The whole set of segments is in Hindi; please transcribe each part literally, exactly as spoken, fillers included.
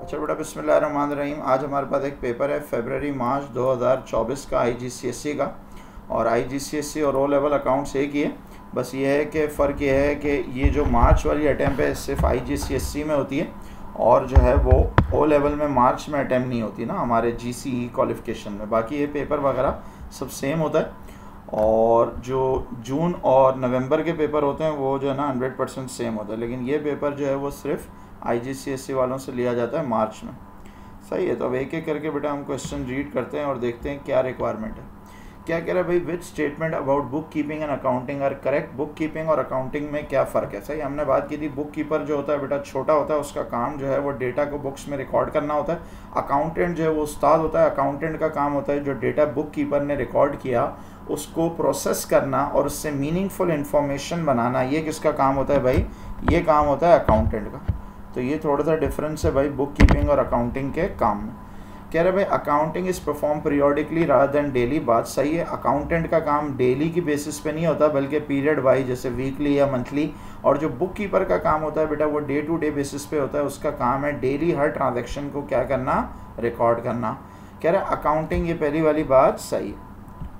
अच्छा बेटा, बिस्मिल्लाहिर्रहमानिर्रहीम। आज हमारे पास एक पेपर है फरवरी मार्च दो हज़ार चौबीस का आईजीसीएसई का, और आईजीसीएसई और ओ लेवल अकाउंट्स एक ही है। बस ये है कि फ़र्क ये है कि ये जो मार्च वाली अटैम्प्ट है सिर्फ आईजीसीएसई में होती है, और जो है वो ओ लेवल में मार्च में अटैम्प्ट नहीं होती ना हमारे जीसीई क्वालिफ़िकेशन में। बाकी ये पेपर वगैरह सब सेम होता है, और जो जून और नवंबर के पेपर होते हैं वो जो है ना हंड्रेड परसेंट सेम होता है, लेकिन ये पेपर जो है वो सिर्फ आईजीसीएसई वालों से लिया जाता है मार्च में। सही है, तो अब एक एक करके बेटा हम क्वेश्चन रीड करते हैं और देखते हैं क्या रिक्वायरमेंट है। क्या कह रहा है भाई, which statement about book keeping and accounting are correct. Book keeping और अकाउंटिंग में क्या फ़र्क है। सही, हमने बात की थी बुक कीपर जो होता है बेटा छोटा होता है, उसका काम जो है वो डेटा को बुक्स में रिकॉर्ड करना होता है। अकाउंटेंट जो है वो उस्ताद होता है, अकाउंटेंट का काम होता है जो डेटा बुक कीपर ने रिकॉर्ड किया उसको प्रोसेस करना और उससे मीनिंगफुल इन्फॉर्मेशन बनाना। ये किसका काम होता है भाई, ये काम होता है अकाउंटेंट का। तो ये थोड़ा सा डिफरेंस है भाई बुक कीपिंग और अकाउंटिंग के काम में। कह रहे भाई accounting is perform periodically rather than daily. बात सही है, अकाउंटेंट का काम डेली की बेसिस पे नहीं होता बल्कि पीरियड वाइज जैसे वीकली या मंथली। और जो बुक कीपर का काम होता है बेटा वो डे टू डे बेसिस पे होता है, उसका काम है डेली हर ट्रांजेक्शन को क्या करना, रिकॉर्ड करना। कह रहे अकाउंटिंग, ये पहली वाली बात सही है।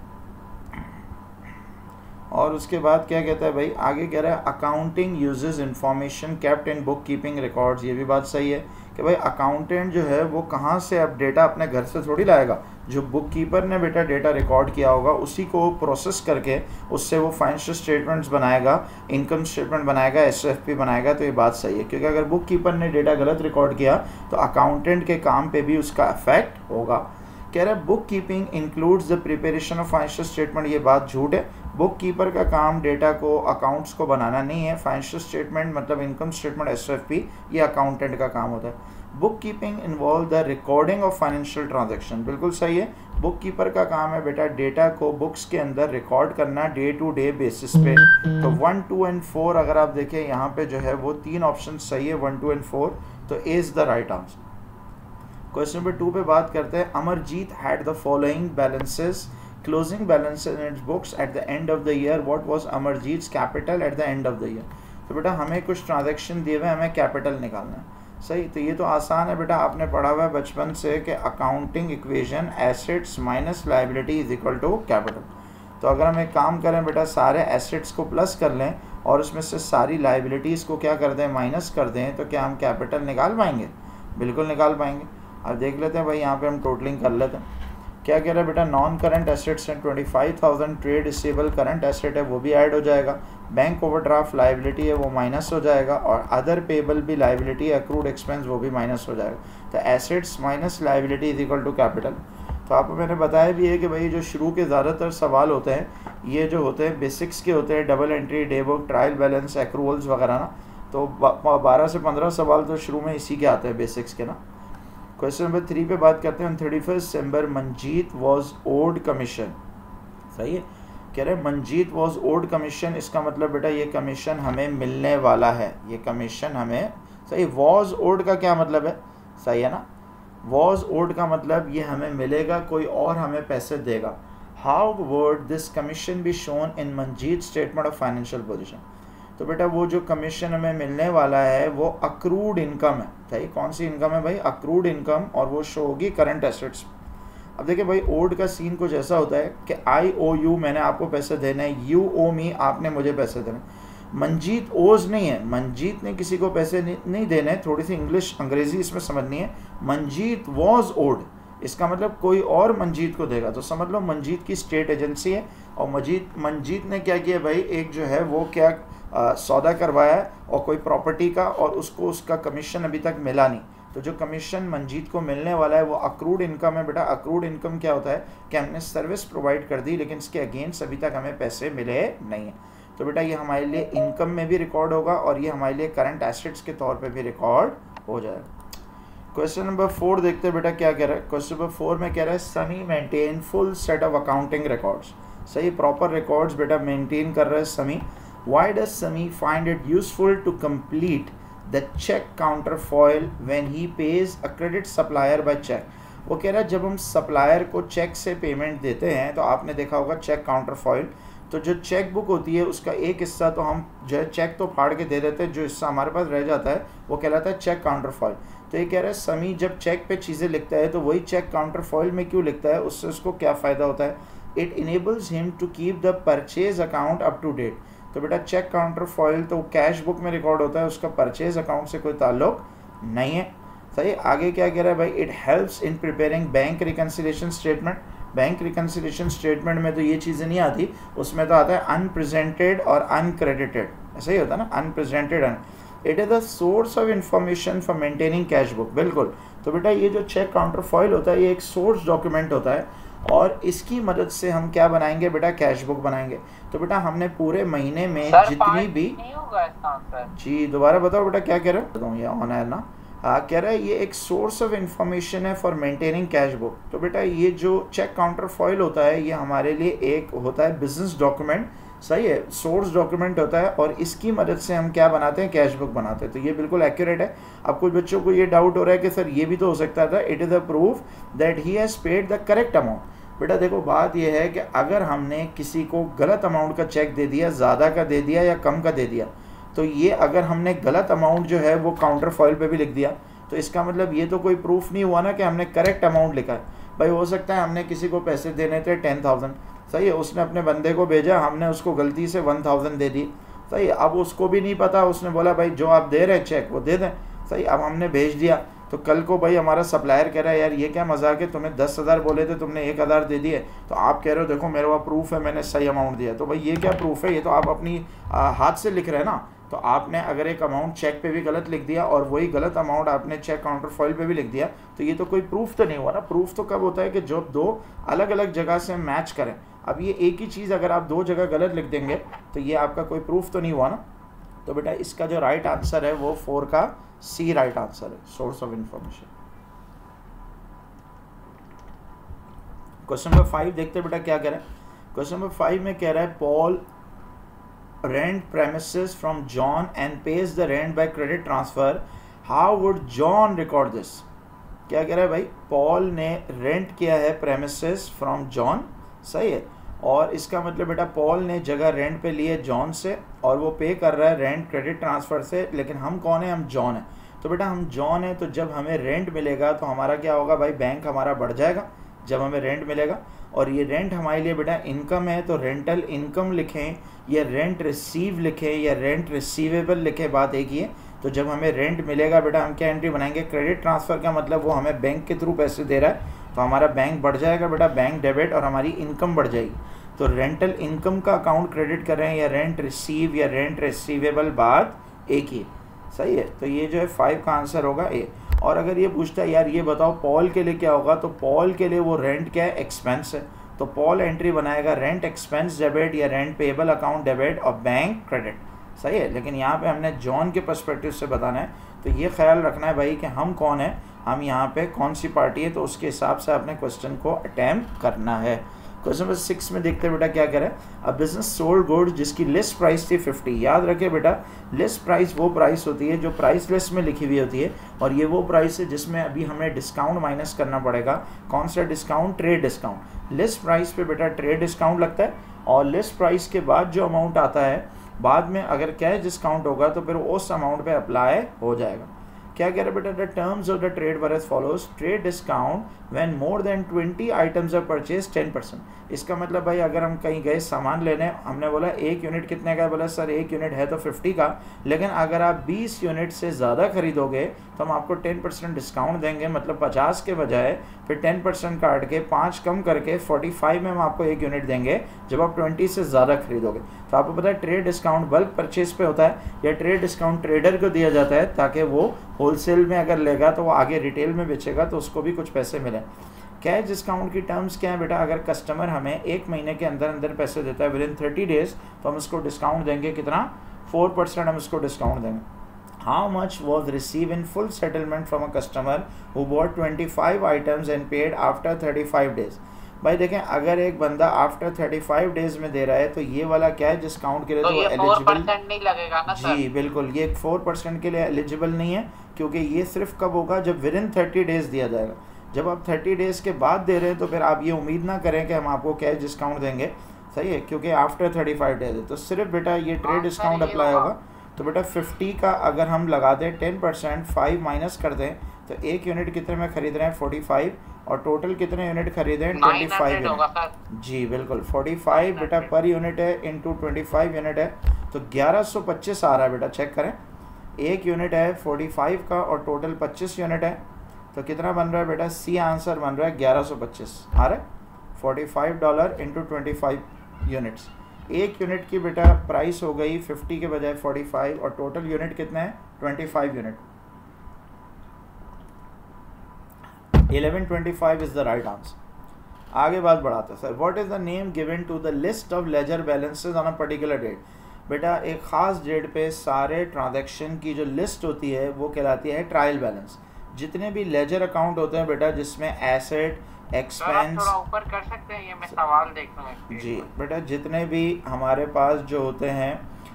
और उसके बाद क्या कहता है भाई, आगे कह रहा है accounting uses information kept in book keeping records. ये भी बात सही है कि भाई अकाउंटेंट जो है वो कहाँ से अब डेटा अपने घर से थोड़ी लाएगा, जो बुक कीपर ने बेटा डेटा रिकॉर्ड किया होगा उसी को प्रोसेस करके उससे वो फाइनेंशियल स्टेटमेंट्स बनाएगा, इनकम स्टेटमेंट बनाएगा, एसएफपी बनाएगा। तो ये बात सही है, क्योंकि अगर बुक कीपर ने डेटा गलत रिकॉर्ड किया तो अकाउंटेंट के काम पे भी उसका इफेक्ट होगा। कह रहा है book keeping includes the preparation of financial statement. ये बात झूठ है, बुक कीपर का काम डेटा को, अकाउंट्स को बनाना नहीं है। फाइनेंशियल स्टेटमेंट मतलब इनकम स्टेटमेंट, एसएफपी, ये अकाउंटेंट का काम होता है। Book keeping involve the recording of financial transaction. बिल्कुल सही है, बुक कीपर का काम है बेटा डेटा को बुक्स के अंदर रिकॉर्ड करना डे टू डे बेसिस पे। तो वन टू एंड फोर अगर आप देखें यहाँ पे जो है वो तीन ऑप्शन सही है, वन टू एंड फोर, तो A is the right answer. Question number two पे बात करते हैं। Amarjeet had the following balances closing balances in its books at the end of the year. What was Amarjeet's capital at the end of the year. तो बेटा हमें कुछ ट्रांजैक्शन दिए हुए, हमें कैपिटल निकालना है। सही, तो ये तो आसान है बेटा, आपने पढ़ा हुआ है बचपन से कि accounting equation assets minus liability is equal to capital. तो अगर हम एक काम करें बेटा, सारे एसेट्स को प्लस कर लें और उसमें से सारी लायबिलिटीज़ को क्या कर दें, माइनस कर दें, तो क्या हम कैपिटल निकाल पाएंगे? बिल्कुल निकाल पाएंगे। अब देख लेते हैं भाई, यहाँ पे हम टोटलिंग कर लेते हैं। क्या कह रहा है बेटा, नॉन करंट एसेट्स हैं twenty five thousand, trade receivable current asset है वो भी ऐड हो जाएगा, बैंक ओवरड्राफ्ट लायबिलिटी है वो माइनस हो जाएगा, और अदर पेबल भी लायबिलिटी, अक्रूड एक्सपेंस वो भी माइनस हो जाएगा। तो assets minus liability is equal to capital. तो आपको मैंने बताया भी है कि भाई जो शुरू के ज़्यादातर सवाल होते हैं ये जो होते हैं बेसिक्स के होते हैं, double entry, day book, trial balance, accruals वगैरह ना। तो बारह से पंद्रह सवाल तो शुरू में इसी के आते हैं बेसिक्स के ना। क्वेश्चन नंबर थ्री पे बात करते हैं। Thirty first December Manjeet was owed commission. सही है, कह रहे हैं मंजीत वॉज ओड कमीशन। इसका मतलब बेटा ये कमीशन हमें मिलने वाला है, ये कमीशन हमें। सही, वॉज ओड का क्या मतलब है? सही है ना, वॉज ओड का मतलब ये हमें मिलेगा, कोई और हमें पैसे देगा। How would this commission be shown in Manjeet statement of financial position. तो बेटा वो जो कमीशन हमें मिलने वाला है वो अक्रूड इनकम है। सही, कौन सी इनकम है भाई? अक्रूड इनकम, और वो शो होगी करंट एसेट्स। अब देखिए भाई, ओड का सीन कुछ ऐसा होता है कि आई ओ यू, मैंने आपको पैसे देने हैं, यू ओ मी, आपने मुझे पैसे देने। मंजीत ओज नहीं है, मंजीत ने किसी को पैसे नहीं देने। थोड़ी सी इंग्लिश अंग्रेजी इसमें समझनी है। मंजीत वॉज ओड, इसका मतलब कोई और मंजीत को देगा। तो समझ लो मंजीत की स्टेट एजेंसी है, और मंजीत मंजीत ने क्या किया भाई, एक जो है वो क्या आ, सौदा करवाया है और कोई प्रॉपर्टी का, और उसको उसका कमीशन अभी तक मिला नहीं। तो जो कमीशन मंजीत को मिलने वाला है वो अक्रूड इनकम है बेटा। अक्रूड इनकम क्या होता है कि हमने सर्विस प्रोवाइड कर दी लेकिन इसके अगेंस्ट अभी तक हमें पैसे मिले नहीं हैं। तो बेटा ये हमारे लिए इनकम में भी रिकॉर्ड होगा और ये हमारे लिए करंट एसेट्स के तौर पर भी रिकॉर्ड हो जाएगा। क्वेश्चन नंबर फोर देखते हैं बेटा क्या कह रहा है। क्वेश्चन नंबर फोर में कह रहा है Sunny maintain full set of accounting records. सही, प्रॉपर रिकॉर्ड्स बेटा मेंटेन कर रहा है समी। Why does Sami find it useful to complete the check counterfoil when he pays a credit supplier by check? वो कह रहा है जब हम सप्लायर को चेक से पेमेंट देते हैं तो आपने देखा होगा चेक काउंटरफॉइल, तो जो चेक बुक होती है उसका एक हिस्सा तो हम जो है चेक तो फाड़ के दे देते हैं, जो हिस्सा हमारे पास रह जाता है वो कहलाता है चेक काउंटरफॉइल। तो ये कह रहा है समी जब चेक पे चीज़ें लिखता है तो वही चेक काउंटर फॉइल में क्यों लिखता है, उससे उसको क्या फ़ायदा होता है। It enables him to keep the purchase account up to date. तो बेटा चेक काउंटर फॉइल तो कैश बुक में रिकॉर्ड होता है, उसका परचेज अकाउंट से कोई ताल्लुक नहीं है। सही। आगे क्या कह रहा है भाई, it helps in preparing bank reconciliation statement. Bank reconciliation statement में तो ये चीज़ें नहीं आती, उसमें तो आता है अनप्रेजेंटेड और अनक्रेडिटेड, ऐसा ही होता है ना, अनप्रेजेंटेड अन। It is the source of information for maintaining cash book. बिल्कुल। तो बेटा ये जो चेक काउंटर फॉइल होता है ये एक सोर्स डॉक्यूमेंट होता है और इसकी मदद से हम क्या बनाएंगे बेटा, कैश बुक बनाएंगे। तो बेटा हमने पूरे महीने में जितनी भी, नहीं होगा इसका आंसर। जी दोबारा बताओ बेटा क्या कह रहे हो, ये ऑन है ना। हाँ कह रहा है ये एक सोर्स ऑफ इंफॉर्मेशन है फॉर मेंटेनिंग कैश बुक। तो बेटा ये जो चेक काउंटर फॉइल होता है ये हमारे लिए एक होता है बिजनेस डॉक्यूमेंट, सही है, सोर्स डॉक्यूमेंट होता है और इसकी मदद से हम क्या बनाते हैं, कैश बुक बनाते हैं। तो ये बिल्कुल एक्यूरेट है। अब कुछ बच्चों को ये डाउट हो रहा है कि सर ये भी तो हो सकता था, it is a proof that he has paid the correct amount. बेटा देखो बात यह है कि अगर हमने किसी को गलत अमाउंट का चेक दे दिया, ज़्यादा का दे दिया या कम का दे दिया, तो ये अगर हमने गलत अमाउंट जो है वो काउंटर फॉइल पे भी लिख दिया तो इसका मतलब ये तो कोई प्रूफ नहीं हुआ ना कि हमने करेक्ट अमाउंट लिखा है। भाई हो सकता है हमने किसी को पैसे देने थे टेन थाउजेंड, सही है, उसने अपने बंदे को भेजा, हमने उसको गलती से वन थाउजेंड दे दी, सही है। अब उसको भी नहीं पता, उसने बोला भाई जो आप दे रहे चेक वो दे दें, सही। अब हमने भेज दिया तो कल को भाई हमारा सप्लायर कह रहा है यार ये क्या मजाक है, तुम्हें दस हज़ार बोले थे तुमने एक हज़ार दे दिए, तो आप कह रहे हो देखो मेरे पास प्रूफ है मैंने सही अमाउंट दिया। तो भाई ये क्या प्रूफ है, ये तो आप अपनी आ, हाथ से लिख रहे हैं ना। तो आपने अगर एक अमाउंट चेक पे भी गलत लिख दिया और वही गलत अमाउंट आपने चेक काउंटर फॉइल पे भी लिख दिया तो ये तो कोई प्रूफ तो नहीं हुआ ना। प्रूफ तो कब होता है कि जब दो अलग अलग जगह से मैच करें। अब ये एक ही चीज़ अगर आप दो जगह गलत लिख देंगे तो ये आपका कोई प्रूफ तो नहीं हुआ ना। तो बेटा इसका जो राइट आंसर है वो फोर का सी राइट आंसर है, source of information. Question number five देखते हैं बेटा क्या कह रहा है। क्वेश्चन नंबर फाइव में कह रहा है Paul rent premises from John and pays the rent by credit transfer. How would John record this? क्या कह रहा है भाई, पॉल ने रेंट किया है premises from John, सही है, और इसका मतलब बेटा पॉल ने जगह रेंट पे ली है जॉन से और वो पे कर रहा है रेंट क्रेडिट ट्रांसफ़र से। लेकिन हम कौन है, हम जॉन है। तो बेटा हम जॉन है तो जब हमें रेंट मिलेगा तो हमारा क्या होगा भाई, बैंक हमारा बढ़ जाएगा जब हमें रेंट मिलेगा। और ये रेंट हमारे लिए बेटा इनकम है तो रेंटल इनकम लिखें या रेंट रिसीव लिखें या रेंट रिसीवेबल लिखें, बात एक ही है। तो जब हमें रेंट मिलेगा बेटा हम क्या एंट्री बनाएंगे, क्रेडिट ट्रांसफ़र का मतलब वो हमें बैंक के थ्रू पैसे दे रहा है तो हमारा बैंक बढ़ जाएगा बेटा, बैंक डेबिट, और हमारी इनकम बढ़ जाएगी। तो रेंटल इनकम का अकाउंट क्रेडिट कर रहे हैं या रेंट रिसीव या रेंट रिसीवेबल, बात एक ही, सही है। तो ये जो है फाइव का आंसर होगा ए। और अगर ये पूछता है यार ये बताओ पॉल के लिए क्या होगा, तो पॉल के लिए वो रेंट क्या है, एक्सपेंस है। तो पॉल एंट्री बनाएगा रेंट एक्सपेंस डेबिट या रेंट पेएबल अकाउंट डेबिट और बैंक क्रेडिट, सही है। लेकिन यहाँ पे हमने जॉन के पर्सपेक्टिव से बताना है तो ये ख्याल रखना है भाई कि हम कौन है, हम यहाँ पे कौन सी पार्टी है, तो उसके हिसाब से आपने क्वेश्चन को अटैम्प्ट करना है। क्वेश्चन नंबर सिक्स में देखते हैं बेटा क्या कह रहा है। अ बिजनेस सोल्ड गुड जिसकी लिस्ट प्राइस थी फिफ्टी। याद रखिए बेटा लिस्ट प्राइस वो प्राइस होती है जो प्राइस लिस्ट में लिखी हुई होती है और ये वो प्राइस है जिसमें अभी हमें डिस्काउंट माइनस करना पड़ेगा। कौन सा discount, trade discount. List price पे बेटा ट्रेड डिस्काउंट लगता है और लिस्ट प्राइस के बाद जो अमाउंट आता है बाद में अगर कैश डिस्काउंट होगा तो फिर उस अमाउंट पे अप्लाई हो जाएगा। क्या कह रहे बेटा, the terms of the trade were as follows, trade discount when more than twenty items are purchase ten percent. इसका मतलब भाई अगर हम कहीं गए सामान लेने, हमने बोला एक यूनिट कितने का है, बोला सर एक यूनिट है तो फिफ्टी का, लेकिन अगर आप बीस यूनिट से ज़्यादा खरीदोगे तो हम आपको टेन परसेंट डिस्काउंट देंगे। मतलब पचास के बजाय फिर टेन परसेंट काट के पाँच कम करके फोर्टी फाइव में हम आपको एक यूनिट देंगे जब आप ट्वेंटी से ज़्यादा खरीदोगे। तो आपको पता है ट्रेड डिस्काउंट बल्क परचेज पे होता है या ट्रेड डिस्काउंट ट्रेडर को दिया जाता है ताकि वो होलसेल में अगर लेगा तो वो आगे रिटेल में बेचेगा तो उसको भी कुछ पैसे मिले। कैश डिस्काउंट की टर्म्स क्या है बेटा, अगर कस्टमर हमें एक महीने के अंदर अंदर पैसे देता है विद इन थर्टी डेज तो हम उसको डिस्काउंट देंगे कितना, फोर परसेंट हम उसको डिस्काउंट देंगे। How much was receive in full settlement from a customer who bought twenty five items and paid after thirty five days. भाई देखें अगर एक बंदा आफ्टर थर्टी फाइव डेज में दे रहा है तो ये वाला क्या है, डिस्काउंट के लिए तो, तो ये एलिजिबल नहीं लगेगा ना सर। जी बिल्कुल, ये फोर परसेंट के लिए एलिजिबल नहीं है क्योंकि ये सिर्फ कब होगा जब विद इन थर्टी डेज दिया जाएगा। जब आप थर्टी डेज के बाद दे रहे हैं तो फिर आप ये उम्मीद ना करें कि हम आपको कैश डिस्काउंट देंगे, सही है, क्योंकि आफ्टर थर्टी फाइव डेज है। तो सिर्फ बेटा ये ट्रेड डिस्काउंट अप्लाई होगा। तो बेटा फिफ्टी का अगर हम लगा दें टेन परसेंट फाइव माइनस कर दें तो एक यूनिट कितने में खरीद रहे हैं पैंतालीस, और टोटल कितने यूनिट खरीदे हैं पच्चीस यूनिट। जी बिल्कुल, पैंतालीस बेटा पर यूनिट है इंटू पच्चीस यूनिट है तो ग्यारह सौ पच्चीस आ रहा है बेटा। चेक करें, एक यूनिट है पैंतालीस का और टोटल पच्चीस यूनिट है तो कितना बन रहा है बेटा, सी आंसर बन रहा है ग्यारह सौ पच्चीस आ रहा है। पैंतालीस डॉलर इंटू पच्चीस यूनिट्स, एक यूनिट की बेटा प्राइस हो गई पचास के बजाय पैंतालीस और टोटल यूनिट कितने हैं पच्चीस unit. eleven twenty-five is the right answer। आगे बात बढ़ाते हैं sir, what is the name given to the list of ledger balances on a particular date. बेटा एक खास डेट पे सारे ट्रांजैक्शन की जो लिस्ट होती है वो कहलाती है ट्रायल बैलेंस। जितने भी लेजर अकाउंट होते हैं बेटा जिसमें एसेट एक्सपेंस, थोड़ा ऊपर कर सकते हैं, ये मैं सवाल देख लूं। जी बेटा जितने भी हमारे पास जो होते हैं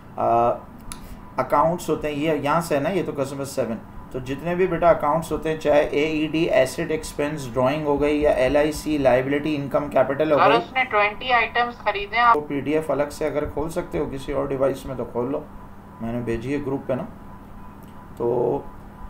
अकाउंट्स होते हैं, ये यहाँ से है ना, ये तो कस्टमर सेवन, तो जितने भी बेटा अकाउंट्स होते हैं चाहे A E D asset expense drawing हो गई या L I C liability income capital हो गई, उसने बीस आइटम्स खरीदे हैं। तो पीडीएफ अलग से अगर खोल सकते हो किसी और डिवाइस में तो खोल लो, मैंने भेजी है ग्रुप पे ना। तो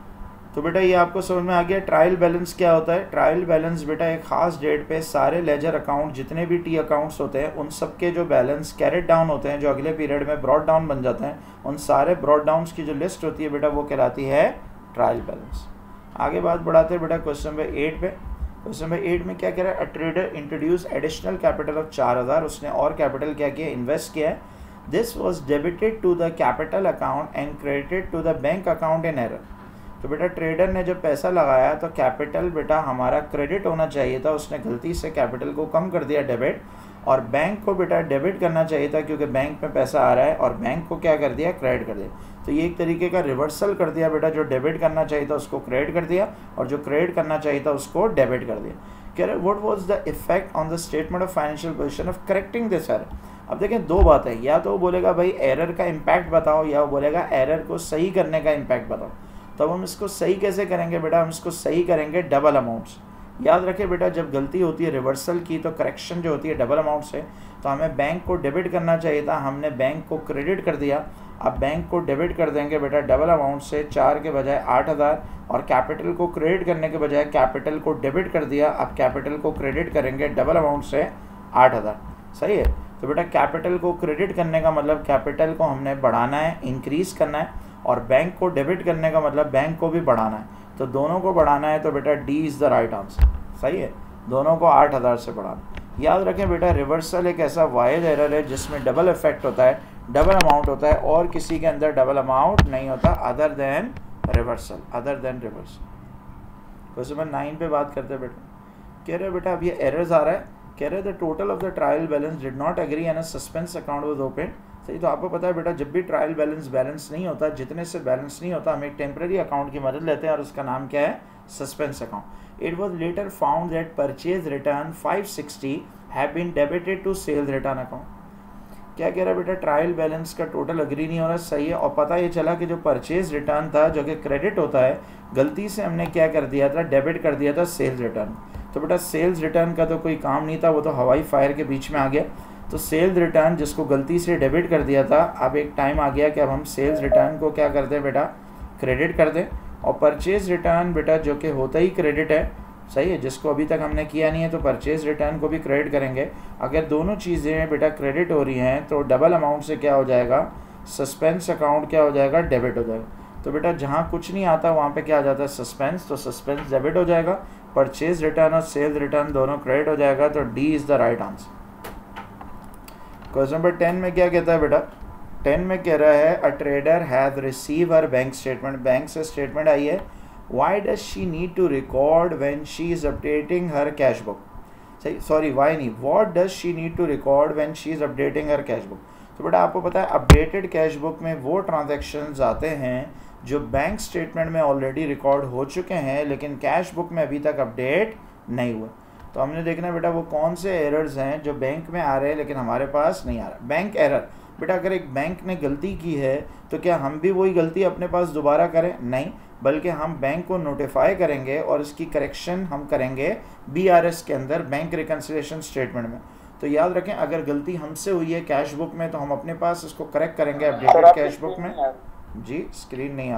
तो बेटा ये आपको समझ में आ गया ट्रायल बैलेंस क्या होता है। ट्रायल बैलेंस बेटा एक खास डेट पे सारे लेजर अकाउंट जितने भी टी अकाउंट्स होते हैं उन सब के जो बैलेंस कैरेट डाउन होते हैं, जो अगले पीरियड में ब्रॉड डाउन बन जाते हैं, उन सारे ब्रॉड डाउन्स की जो लिस्ट होती है बेटा वो कहलाती है ट्रायल बैलेंस। आगे बात बढ़ाते हैं बेटा क्वेश्चन नंबर एट पे। क्वेश्चन नंबर एट में क्या कह रहा है, a trader introduce additional capital of चार हज़ार, उसने और कैपिटल क्या किया, इन्वेस्ट किया है। This was debited to the capital account and credited to the bank account in error. तो बेटा ट्रेडर ने जब पैसा लगाया तो कैपिटल बेटा हमारा क्रेडिट होना चाहिए था, उसने गलती से कैपिटल को कम कर दिया डेबिट, और बैंक को बेटा डेबिट करना चाहिए था क्योंकि बैंक में पैसा आ रहा है, और बैंक को क्या कर दिया, क्रेडिट कर दिया। तो ये एक तरीके का रिवर्सल कर दिया बेटा, जो डेबिट करना चाहिए था उसको क्रेडिट कर दिया और जो क्रेडिट करना चाहिए था उसको डेबिट कर दिया। कह रहे what was the effect on the statement of financial position of correcting this error. अब देखें दो बातें, या तो वो बोलेगा भाई एरर का इम्पैक्ट बताओ, या वो बोलेगा एरर को सही करने का इम्पैक्ट बताओ। तो हम इसको सही कैसे करेंगे बेटा, हम इसको सही करेंगे डबल अमाउंट्स। याद रखें बेटा जब गलती होती है रिवर्सल की तो करेक्शन जो होती है डबल अमाउंट से, तो हमें बैंक को डेबिट करना चाहिए था, हमने बैंक को क्रेडिट कर दिया। अब बैंक को डेबिट कर देंगे बेटा डबल अमाउंट से, चार के बजाय आठ हज़ार, और कैपिटल को क्रेडिट करने के बजाय कैपिटल को डेबिट कर दिया। अब कैपिटल को क्रेडिट करेंगे डबल अमाउंट से आठ हज़ार। सही है, तो बेटा कैपिटल को क्रेडिट करने का मतलब कैपिटल को हमने बढ़ाना है, इंक्रीज़ करना है, और बैंक को डेबिट करने का मतलब बैंक को भी बढ़ाना है। तो दोनों को बढ़ाना है तो बेटा D is the right answer. सही है, दोनों को आठ हज़ार से बढ़ाना। याद रखें बेटा रिवर्सल एक ऐसा वाहिद एरर है जिसमें डबल इफेक्ट होता है, डबल अमाउंट होता है, और किसी के अंदर डबल अमाउंट नहीं होता other than reversal, other than reversal. Question number nine पे बात करते हैं बेटा। कह रहे बेटा अब ये एरर्स आ रहा है, कह रहे the total of the trial balance did not agree and a suspense account was open. सही, तो आपको पता है बेटा जब भी ट्रायल बैलेंस बैलेंस नहीं होता, जितने से बैलेंस नहीं होता, हम एक टेम्पररी अकाउंट की मदद लेते हैं और उसका नाम क्या है, suspense account. It was later found that purchase return five sixty have been debited to sales return account. क्या कह रहा है बेटा ट्रायल बैलेंस का टोटल अग्री नहीं हो रहा। सही है, और पता ये चला कि जो परचेज रिटर्न था जो कि क्रेडिट होता है, गलती से हमने क्या कर दिया था, डेबिट कर दिया था सेल्स रिटर्न। तो बेटा सेल्स रिटर्न का तो कोई काम नहीं था, वो तो हवाई फायर के बीच में आ गया। तो सेल्स रिटर्न जिसको गलती से डेबिट कर दिया था, अब एक टाइम आ गया कि अब हम सेल्स रिटर्न को क्या कर दें बेटा, क्रेडिट कर दें। और परचेज रिटर्न बेटा जो कि होता ही क्रेडिट है, सही है, जिसको अभी तक हमने किया नहीं है, तो परचेज रिटर्न को भी क्रेडिट करेंगे। अगर दोनों चीज़ें बेटा क्रेडिट हो रही हैं तो डबल अमाउंट से क्या हो जाएगा, सस्पेंस अकाउंट क्या हो जाएगा, डेबिट हो जाएगा। तो बेटा जहाँ कुछ नहीं आता वहाँ पे क्या आ जाता है, सस्पेंस, तो सस्पेंस डेबिट हो जाएगा, परचेज रिटर्न और सेल्स रिटर्न दोनों क्रेडिट हो जाएगा। तो D is the right answer. Question number ten में क्या कहता है बेटा, टेन में कह रहा है a trader has receive her bank statement, bank से स्टेटमेंट आई है, why does she need to record when she is updating her cash book. सही, सॉरी वाई नहीं, what does she need to record when she is updating her cash book. तो बेटा आपको पता है अपडेटेड कैश बुक में वो ट्रांजेक्शन्स आते हैं जो बैंक स्टेटमेंट में ऑलरेडी रिकॉर्ड हो चुके हैं लेकिन कैश बुक में अभी तक अपडेट नहीं हुआ। तो हमने देखना बेटा वो कौन से एरर्स हैं जो बैंक में आ रहे हैं लेकिन हमारे पास नहीं आ रहा। बैंक एरर बेटा, अगर एक बैंक ने गलती की है तो क्या हम भी वही गलती अपने पास दोबारा करें, नहीं, बल्कि हम बैंक को नोटिफाई करेंगे और इसकी करेक्शन हम करेंगे बी आर एस के अंदर, बैंक रिकन्सिलिएशन स्टेटमेंट में। तो याद रखें अगर गलती हमसे हुई है कैश बुक में तो हम अपने पास इसको करेक्ट करेंगे अपडेटेड कैश बुक में। जी स्क्रीन नहीं आ रही।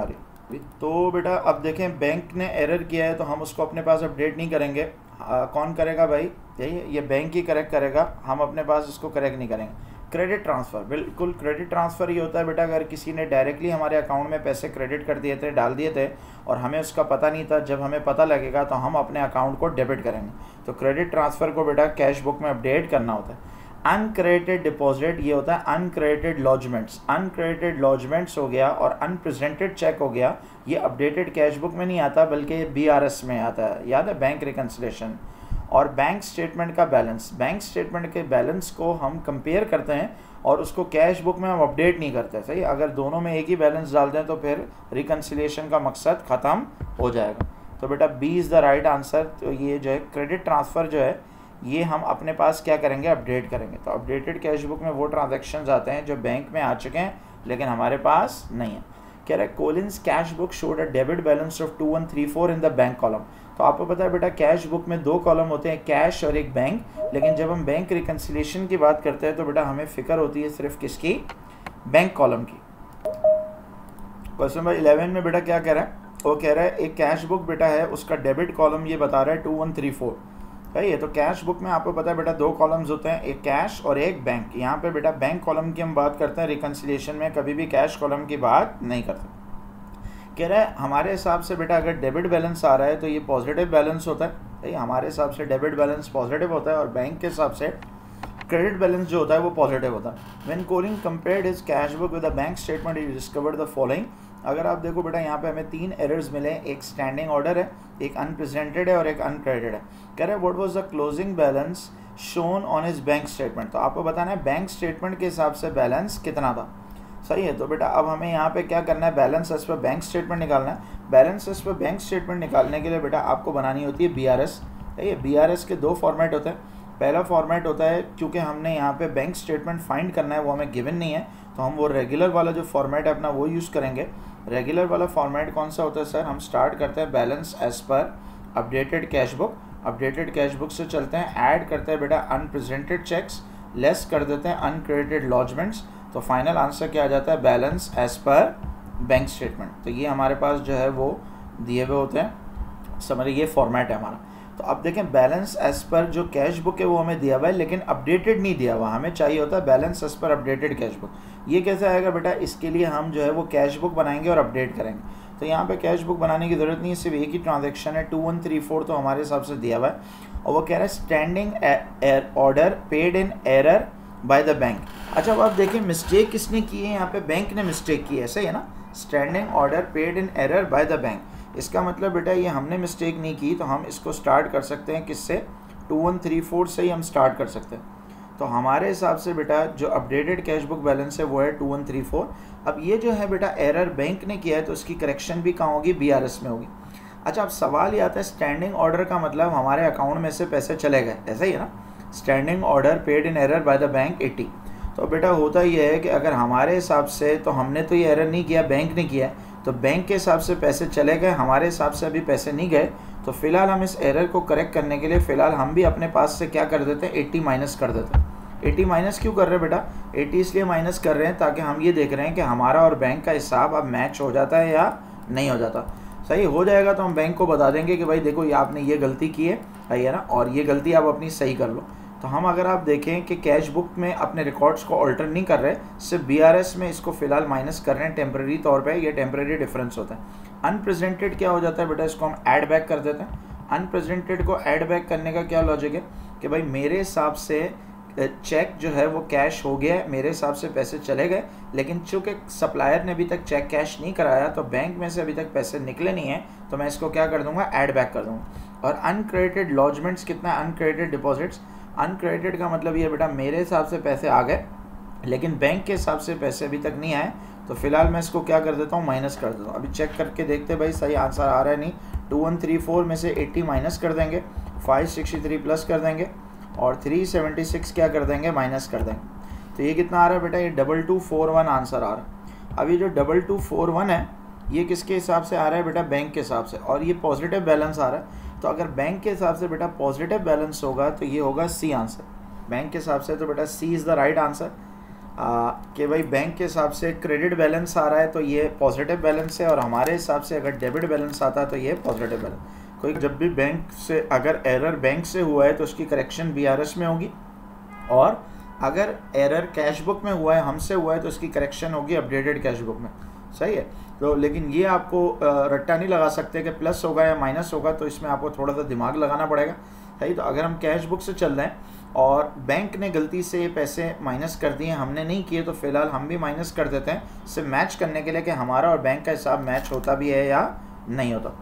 तो बेटा अब देखें बैंक ने एरर किया है तो हम उसको अपने पास अपडेट नहीं करेंगे। आ, कौन करेगा भाई? यही ये बैंक ही करेक्ट करेगा, हम अपने पास इसको करेक्ट नहीं करेंगे। क्रेडिट ट्रांसफ़र, बिल्कुल क्रेडिट ट्रांसफ़र ये होता है बेटा अगर किसी ने डायरेक्टली हमारे अकाउंट में पैसे क्रेडिट कर दिए थे, डाल दिए थे और हमें उसका पता नहीं था, जब हमें पता लगेगा तो हम अपने अकाउंट को डेबिट करेंगे। तो क्रेडिट ट्रांसफ़र को बेटा कैश बुक में अपडेट करना होता है। अनक्रेडिटेड डिपॉजिट ये होता है अनक्रेडिटेड लॉजमेंट्स। अनक्रेडिटेड लॉजमेंट्स हो गया और अनप्रेजेंटेड चेक हो गया, ये अपडेटेड कैश बुक में नहीं आता बल्कि ये बी आर एस में आता है, याद है, बैंक रिकन्सिलेशन। और बैंक स्टेटमेंट का बैलेंस, बैंक स्टेटमेंट के बैलेंस को हम कंपेयर करते हैं और उसको कैश बुक में हम अपडेट नहीं करते, सही। अगर दोनों में एक ही बैलेंस डाल दें तो फिर रिकन्सिलेशन का मकसद ख़त्म हो जाएगा। तो बेटा B is the right answer. तो ये जो है क्रेडिट ट्रांसफ़र जो है ये हम अपने पास क्या करेंगे, अपडेट करेंगे। तो अपडेटेड कैश बुक में वो ट्रांजैक्शंस आते हैं जो बैंक में आ चुके हैं लेकिन हमारे पास नहीं है। कह रहा है Collins cash book showed a debit balance of two one three four in the bank column. तो आपको पता है बेटा कैश बुक में दो कॉलम होते हैं, कैश और एक बैंक, लेकिन जब हम बैंक रिकन्सिलेशन की बात करते हैं तो बेटा हमें फिक्र होती है सिर्फ किसकी, बैंक कॉलम की। क्वेश्चन नंबर इलेवन में बेटा क्या कह रहा है, वो कह रहा है एक कैश बुक बेटा है उसका डेबिट कॉलम ये बता रहा है टू वन थ्री फोर, सही है। तो कैश बुक में आपको पता है बेटा दो कॉलम्स होते हैं, एक कैश और एक बैंक। यहाँ पे बेटा बैंक कॉलम की हम बात करते हैं, रिकन्सिलेशन में कभी भी कैश कॉलम की बात नहीं करते। कह रहा है हमारे हिसाब से बेटा अगर डेबिट बैलेंस आ रहा है तो ये पॉजिटिव बैलेंस होता है, सही। हमारे हिसाब से डेबिट बैलेंस पॉजिटिव होता है और बैंक के हिसाब से क्रेडिट बैलेंस जो होता है वो पॉजिटिव होता है। When Colin compared his cash book with a bank statement he discovered the following. अगर आप देखो बेटा यहाँ पे हमें तीन एरर्स मिले, एक स्टैंडिंग ऑर्डर है, एक अनप्रेजेंटेड है और एक अनक्रेडिटेड है। कह रहे हैं what was the closing balance shown on his bank statement. तो आपको बताना है बैंक स्टेटमेंट के हिसाब से बैलेंस कितना था, सही है। तो बेटा अब हमें यहाँ पे क्या करना है, balance as per bank statement निकालना है। Balance as per bank statement निकालने के लिए बेटा आपको बनानी होती है बी आर एस, सही है। बी आर एस के दो फॉर्मेट होते हैं। पहला फॉर्मेट होता है क्योंकि हमने यहाँ पे बैंक स्टेटमेंट फाइंड करना है, वो हमें गिवन नहीं है, तो हम वो रेगुलर वाला जो फॉर्मेट है अपना वो यूज़ करेंगे। रेगुलर वाला फॉर्मेट कौन सा होता है सर, हम स्टार्ट करते हैं balance as per updated cash book. Updated cash book से चलते हैं, ऐड करते हैं बेटा अनप्रेजेंटेड चेक्स, लेस कर देते हैं अनक्रेडिटेड लॉजमेंट्स। तो फाइनल आंसर क्या आ जाता है, balance as per bank statement. तो ये हमारे पास जो है वो दिए हुए होते हैं, समझिए ये फॉर्मेट है हमारा। तो अब देखें बैलेंस एज पर जो कैश बुक है वो हमें दिया हुआ है लेकिन अपडेटेड नहीं दिया हुआ, हमें चाहिए होता है balance as per updated cash book. ये कैसे आएगा बेटा, इसके लिए हम जो है वो कैश बुक बनाएंगे और अपडेट करेंगे। तो यहाँ पे कैश बुक बनाने की ज़रूरत नहीं है, सिर्फ एक ही ट्रांजैक्शन है, टू वन थ्री फोर तो हमारे हिसाब से दिया हुआ है। और वो कह रहा है standing order paid in error by the bank. अच्छा अब आप देखिए मिस्टेक किसने की है, यहाँ पे बैंक ने मिस्टेक की है, सही है ना। Standing order paid in error by the bank, इसका मतलब बेटा ये हमने मिस्टेक नहीं की, तो हम इसको स्टार्ट कर सकते हैं किससे, टू वन थ्री फोर से ही हम स्टार्ट कर सकते हैं। तो हमारे हिसाब से बेटा जो अपडेटेड कैश बुक बैलेंस है वो है टू वन थ्री फोर। अब ये जो है बेटा एरर बैंक ने किया है तो इसकी करेक्शन भी कहाँ होगी, बी आर एस में होगी। अच्छा अब सवाल ये आता है स्टैंडिंग ऑर्डर का मतलब हमारे अकाउंट में से पैसे चले गए, ऐसा ही है ना। Standing order paid in error by the bank eighty. तो बेटा होता ये है कि अगर हमारे हिसाब से, तो हमने तो ये एरर नहीं किया, बैंक ने किया है, तो बैंक के हिसाब से पैसे चले गए, हमारे हिसाब से अभी पैसे नहीं गए। तो फिलहाल हम इस एरर को करेक्ट करने के लिए फ़िलहाल हम भी अपने पास से क्या कर देते हैं, एटी माइनस कर देते हैं। एटी माइनस क्यों कर रहे हैं बेटा, एटी इसलिए माइनस कर रहे हैं ताकि हम ये देख रहे हैं कि हमारा और बैंक का हिसाब अब मैच हो जाता है या नहीं हो जाता। सही हो जाएगा तो हम बैंक को बता देंगे कि भाई देखो ये आपने ये गलती की है, है ना, और ये गलती आप अपनी सही कर लो। तो हम अगर आप देखें कि कैश बुक में अपने रिकॉर्ड्स को ऑल्टर नहीं कर रहे, सिर्फ बी आर एस में इसको फिलहाल माइनस कर रहे हैं टेम्प्रेरी तौर पे, ये टेम्प्रेरी डिफरेंस होता है। अनप्रेजेंटेड क्या हो जाता है बेटा, इसको हम ऐड बैक कर देते हैं। अनप्रेजेंटेड को ऐड बैक करने का क्या लॉजिक है कि भाई मेरे हिसाब से चेक जो है वो कैश हो गया है, मेरे हिसाब से पैसे चले गए, लेकिन चूँकि सप्लायर ने अभी तक चेक कैश नहीं कराया तो बैंक में से अभी तक पैसे निकले नहीं हैं, तो मैं इसको क्या कर दूंगा, ऐड बैक कर दूंगा। और अनक्रेडिटेड लॉजमेंट्स कितना है, अनक्रेडिटेड डिपॉजिट्स। अनक्रेडिटेड का मतलब ये बेटा मेरे हिसाब से पैसे आ गए लेकिन बैंक के हिसाब से पैसे अभी तक नहीं आए, तो फिलहाल मैं इसको क्या कर देता हूँ, माइनस कर देता हूँ। अभी चेक करके देखते भाई सही आंसर आ रहा है नहीं। टू वन थ्री फोर में से एट्टी माइनस कर देंगे, फाइव सिक्सटी थ्री प्लस कर देंगे और थ्री सेवेंटी सिक्स क्या कर देंगे, माइनस कर देंगे। तो ये कितना आ रहा है बेटा, ये double two four one answer आ रहा है। अब ये जो डबल टू फोर वन है ये किसके हिसाब से आ रहा है बेटा, बैंक के हिसाब से, और ये पॉजिटिव बैलेंस आ रहा है। तो अगर बैंक के हिसाब से बेटा पॉजिटिव बैलेंस होगा तो ये होगा सी आंसर। बैंक के हिसाब से तो बेटा C is the right answer. कि भाई बैंक के हिसाब से क्रेडिट बैलेंस आ रहा है तो ये पॉजिटिव बैलेंस है, और हमारे हिसाब से अगर डेबिट बैलेंस आता है तो ये पॉजिटिव बैलेंस। कोई जब भी बैंक से अगर एरर बैंक से हुआ है तो उसकी करेक्शन बी आर एस में होगी, और अगर एरर कैश बुक में हुआ है, हमसे हुआ है, तो उसकी करेक्शन होगी अपडेटेड कैश बुक में। सही है। तो लेकिन ये आपको रट्टा नहीं लगा सकते कि प्लस होगा या माइनस होगा, तो इसमें आपको थोड़ा सा दिमाग लगाना पड़ेगा। सही। तो अगर हम कैश बुक से चल रहे हैं और बैंक ने गलती से ये पैसे माइनस कर दिए, हमने नहीं किए, तो फिलहाल हम भी माइनस कर देते हैं, इससे मैच करने के लिए कि हमारा और बैंक का हिसाब मैच होता भी है या नहीं होता।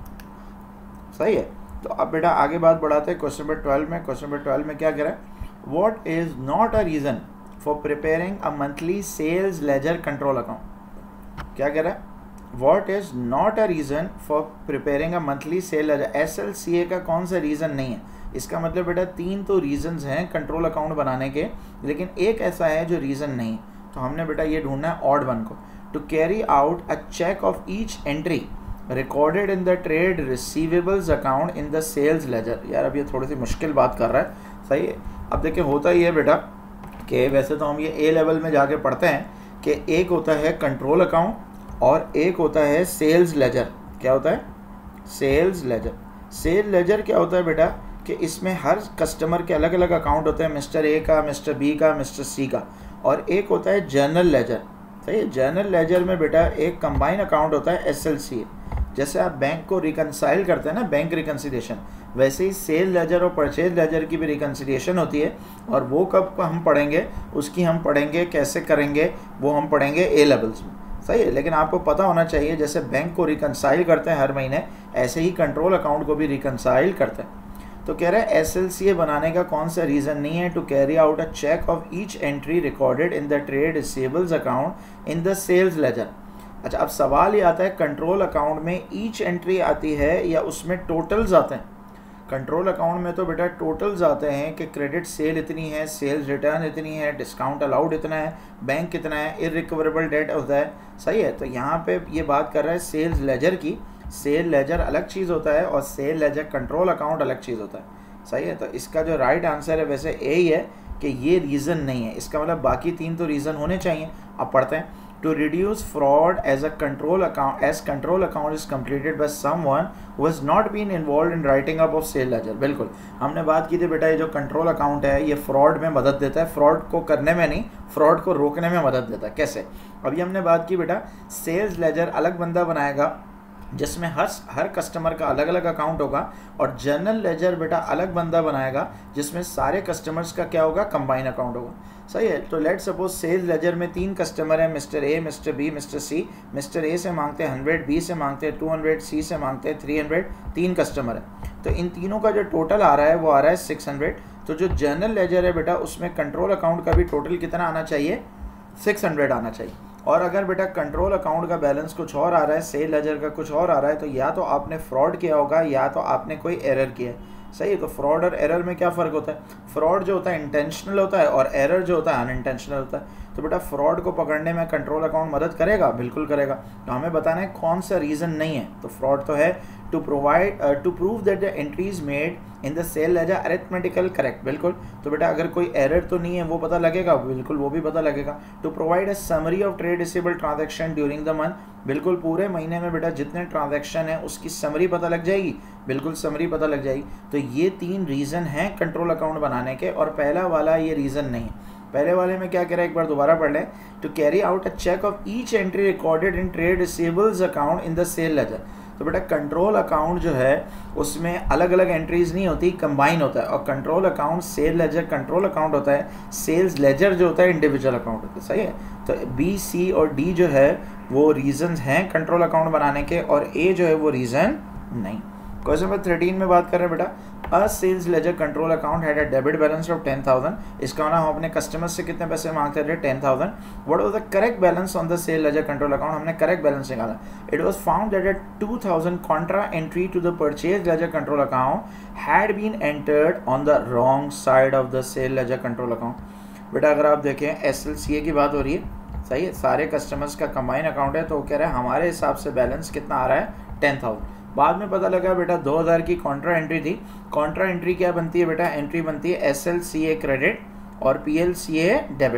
सही है। तो अब बेटा आगे बात बढ़ाते हैं क्वेश्चन नंबर ट्वेल्व में। क्वेश्चन नंबर ट्वेल्व में क्या कह रहा है, what is not a reason for preparing a monthly sales ledger control account. क्या कह रहा है, what is not a reason for preparing a monthly sale ledger. S L C A का कौन सा रीज़न नहीं है। इसका मतलब बेटा तीन तो रीजंस हैं कंट्रोल अकाउंट बनाने के, लेकिन एक ऐसा है जो रीज़न नहीं। तो हमने बेटा ये ढूंढना है ऑड वन को। To carry out a check of each entry recorded in the trade receivables account in the sales ledger. यार अब ये थोड़ी सी मुश्किल बात कर रहा है। सही है। अब देखिए होता ही है बेटा कि वैसे तो हम ये ए लेवल में जाके पढ़ते हैं कि एक होता है कंट्रोल अकाउंट और एक होता है सेल्स लेजर। क्या होता है, सेल्स लेजर। सेल लेजर क्या होता है बेटा कि इसमें हर कस्टमर के अलग अलग अकाउंट होते हैं, मिस्टर ए का, मिस्टर बी का, मिस्टर सी का, और एक होता है जर्नल लेजर। सही है। जर्नल लेजर में बेटा एक कंबाइन अकाउंट होता है एस एल सी ए। जैसे आप बैंक को रिकनसाइल करते हैं ना, बैंक रिकन्सिलिएशन, वैसे ही सेल लेजर और परचेज लेजर की भी रिकन्सिलिएशन होती है, और वो कब हम पढ़ेंगे, उसकी हम पढ़ेंगे कैसे करेंगे, वो हम पढ़ेंगे ए लेवल्स में। सही है। लेकिन आपको पता होना चाहिए जैसे बैंक को रिकनसाइल करते हैं हर महीने, ऐसे ही कंट्रोल अकाउंट को भी रिकनसाइल करते हैं। तो कह रहा है एस एल सी ए बनाने का कौन सा रीज़न नहीं है, to carry out a check of each entry recorded in the trade receivables account in the sales ledger. अच्छा, अब सवाल ये आता है कंट्रोल अकाउंट में ईच एंट्री आती है या उसमें टोटल्स आते हैं। कंट्रोल अकाउंट में तो बेटा टोटल्स आते हैं कि क्रेडिट सेल इतनी है, सेल्स रिटर्न इतनी है, डिस्काउंट अलाउड इतना है, बैंक कितना है, इररिकवरेबल डेट होता है। सही है। तो यहाँ पे ये बात कर रहा है सेल्स लेजर की। सेल लेजर अलग चीज़ होता है और सेल लेजर कंट्रोल अकाउंट अलग चीज़ होता है। सही है। तो इसका जो राइट आंसर है वैसे ए ही है कि ये रीज़न नहीं है। इसका मतलब बाकी तीन तो रीज़न होने चाहिए। अब पढ़ते हैं। To reduce fraud as a control account as control account is completed by someone who has not been involve in writing up of sale ledger. बिल्कुल हमने बात की थी बेटा, ये जो कंट्रोल अकाउंट है ये फ्रॉड में मदद देता है, फ्रॉड को करने में नहीं, फ्रॉड को रोकने में मदद देता है। कैसे, अभी हमने बात की बेटा सेल्स लेजर अलग बंदा बनाएगा जिसमें हर हर कस्टमर का अलग अलग अकाउंट होगा, और जनरल लेजर बेटा अलग बंदा बनाएगा जिसमें सारे कस्टमर्स का क्या होगा, कंबाइन अकाउंट होगा। सही है। तो लेट सपोज सेल्स लेजर में तीन कस्टमर हैं, mister A, mister B, mister C. Mister A से मांगते हैं हंड्रेड, बी से मांगते हैं टू हंड्रेड, सी से मांगते हैं थ्री हंड्रेड। तीन कस्टमर है तो इन तीनों का जो टोटल आ रहा है वो आ रहा है सिक्स हंड्रेड। तो जो जनरल लेजर है बेटा उसमें कंट्रोल अकाउंट का भी टोटल कितना आना चाहिए, सिक्स हंड्रेड आना चाहिए। और अगर बेटा कंट्रोल अकाउंट का बैलेंस कुछ और आ रहा है, सेल लेजर का कुछ और आ रहा है, तो या तो आपने फ्रॉड किया होगा या तो आपने कोई एरर किया है। सही है। तो फ्रॉड और एरर में क्या फ़र्क होता है, फ्रॉड जो होता है इंटेंशनल होता है और एरर जो होता है अनइंटेंशनल होता है। तो बेटा फ्रॉड को पकड़ने में कंट्रोल अकाउंट मदद करेगा, बिल्कुल करेगा। तो हमें बताना है कौन सा रीज़न नहीं है। तो फ्रॉड तो है to provide to prove that the entries made in the sale ledger arithmetical correct. बिल्कुल। तो बेटा अगर कोई एरर तो नहीं है वो पता लगेगा, बिल्कुल वो भी पता लगेगा। To provide a summary of trade receivable transaction during the month. बिल्कुल पूरे महीने में बेटा जितने ट्रांजैक्शन है उसकी समरी पता लग जाएगी, बिल्कुल समरी पता लग जाएगी। तो ये तीन रीज़न हैं कंट्रोल अकाउंट बनाने के, और पहला वाला ये रीज़न नहीं है। पहले वाले में क्या कह रहा है, एक बार दोबारा पढ़ लें। To carry out a check of each entry recorded in trade receivables account in the sale ledger. तो बेटा कंट्रोल अकाउंट जो है उसमें अलग अलग एंट्रीज नहीं होती, कंबाइन होता है। और control account sale ledger control account होता है, सेल्स लेजर जो होता है इंडिविजुअल अकाउंट होता है। सही है। तो बी, सी और डी जो है वो रीजंस हैं कंट्रोल अकाउंट बनाने के, और ए जो है वो रीज़न नहीं। क्वेश्चन नंबर थर्टीन में बात कर रहे हैं बेटा, a sales ledger control account had a debit balance of ten thousand. इसका मतलब हम अपने कस्टमर से कितने पैसे मांगते थे, ten thousand. What was the correct balance on the sale ledger control account, हमने करेक्ट बैलेंस निकाला। It was found that two thousand contra entry to the purchase ledger control account had been entered on the wrong side of the sale ledger control account. बेटा अगर आप देखें एस एल सी ए की बात हो रही है। सही है। सारे कस्टमर्स का कंबाइन अकाउंट है, तो वो कह रहे हैं हमारे हिसाब से बैलेंस कितना आ रहा है, टेन थाउजेंड। बाद में पता लगा बेटा दो हज़ार की कॉन्ट्रा एंट्री थी। कॉन्ट्रा एंट्री क्या बनती है बेटा, एंट्री बनती है S L C A credit और P L C A debit.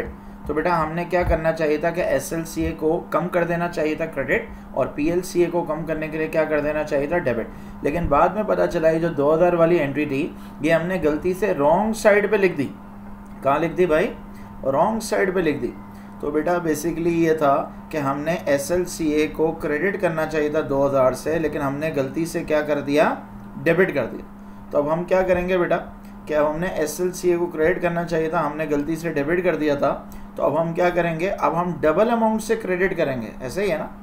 तो बेटा हमने क्या करना चाहिए था कि एस एल सी ए को कम कर देना चाहिए था क्रेडिट, और पी एल सी ए को कम करने के लिए क्या कर देना चाहिए था डेबिट। लेकिन बाद में पता चला ये जो दो हज़ार वाली एंट्री थी ये हमने गलती से रॉन्ग साइड पे लिख दी। कहाँ लिख दी भाई? रॉन्ग साइड पे लिख दी। तो बेटा बेसिकली ये था कि हमने एस एल सी ए को क्रेडिट करना चाहिए था दो हज़ार से, लेकिन हमने गलती से क्या कर दिया? डेबिट कर दिया। तो अब हम क्या करेंगे बेटा, कि अब हमने एस एल सी ए को क्रेडिट करना चाहिए था, हमने गलती से डेबिट कर दिया था। तो अब हम क्या करेंगे? अब हम डबल अमाउंट से क्रेडिट करेंगे, ऐसे ही है ना।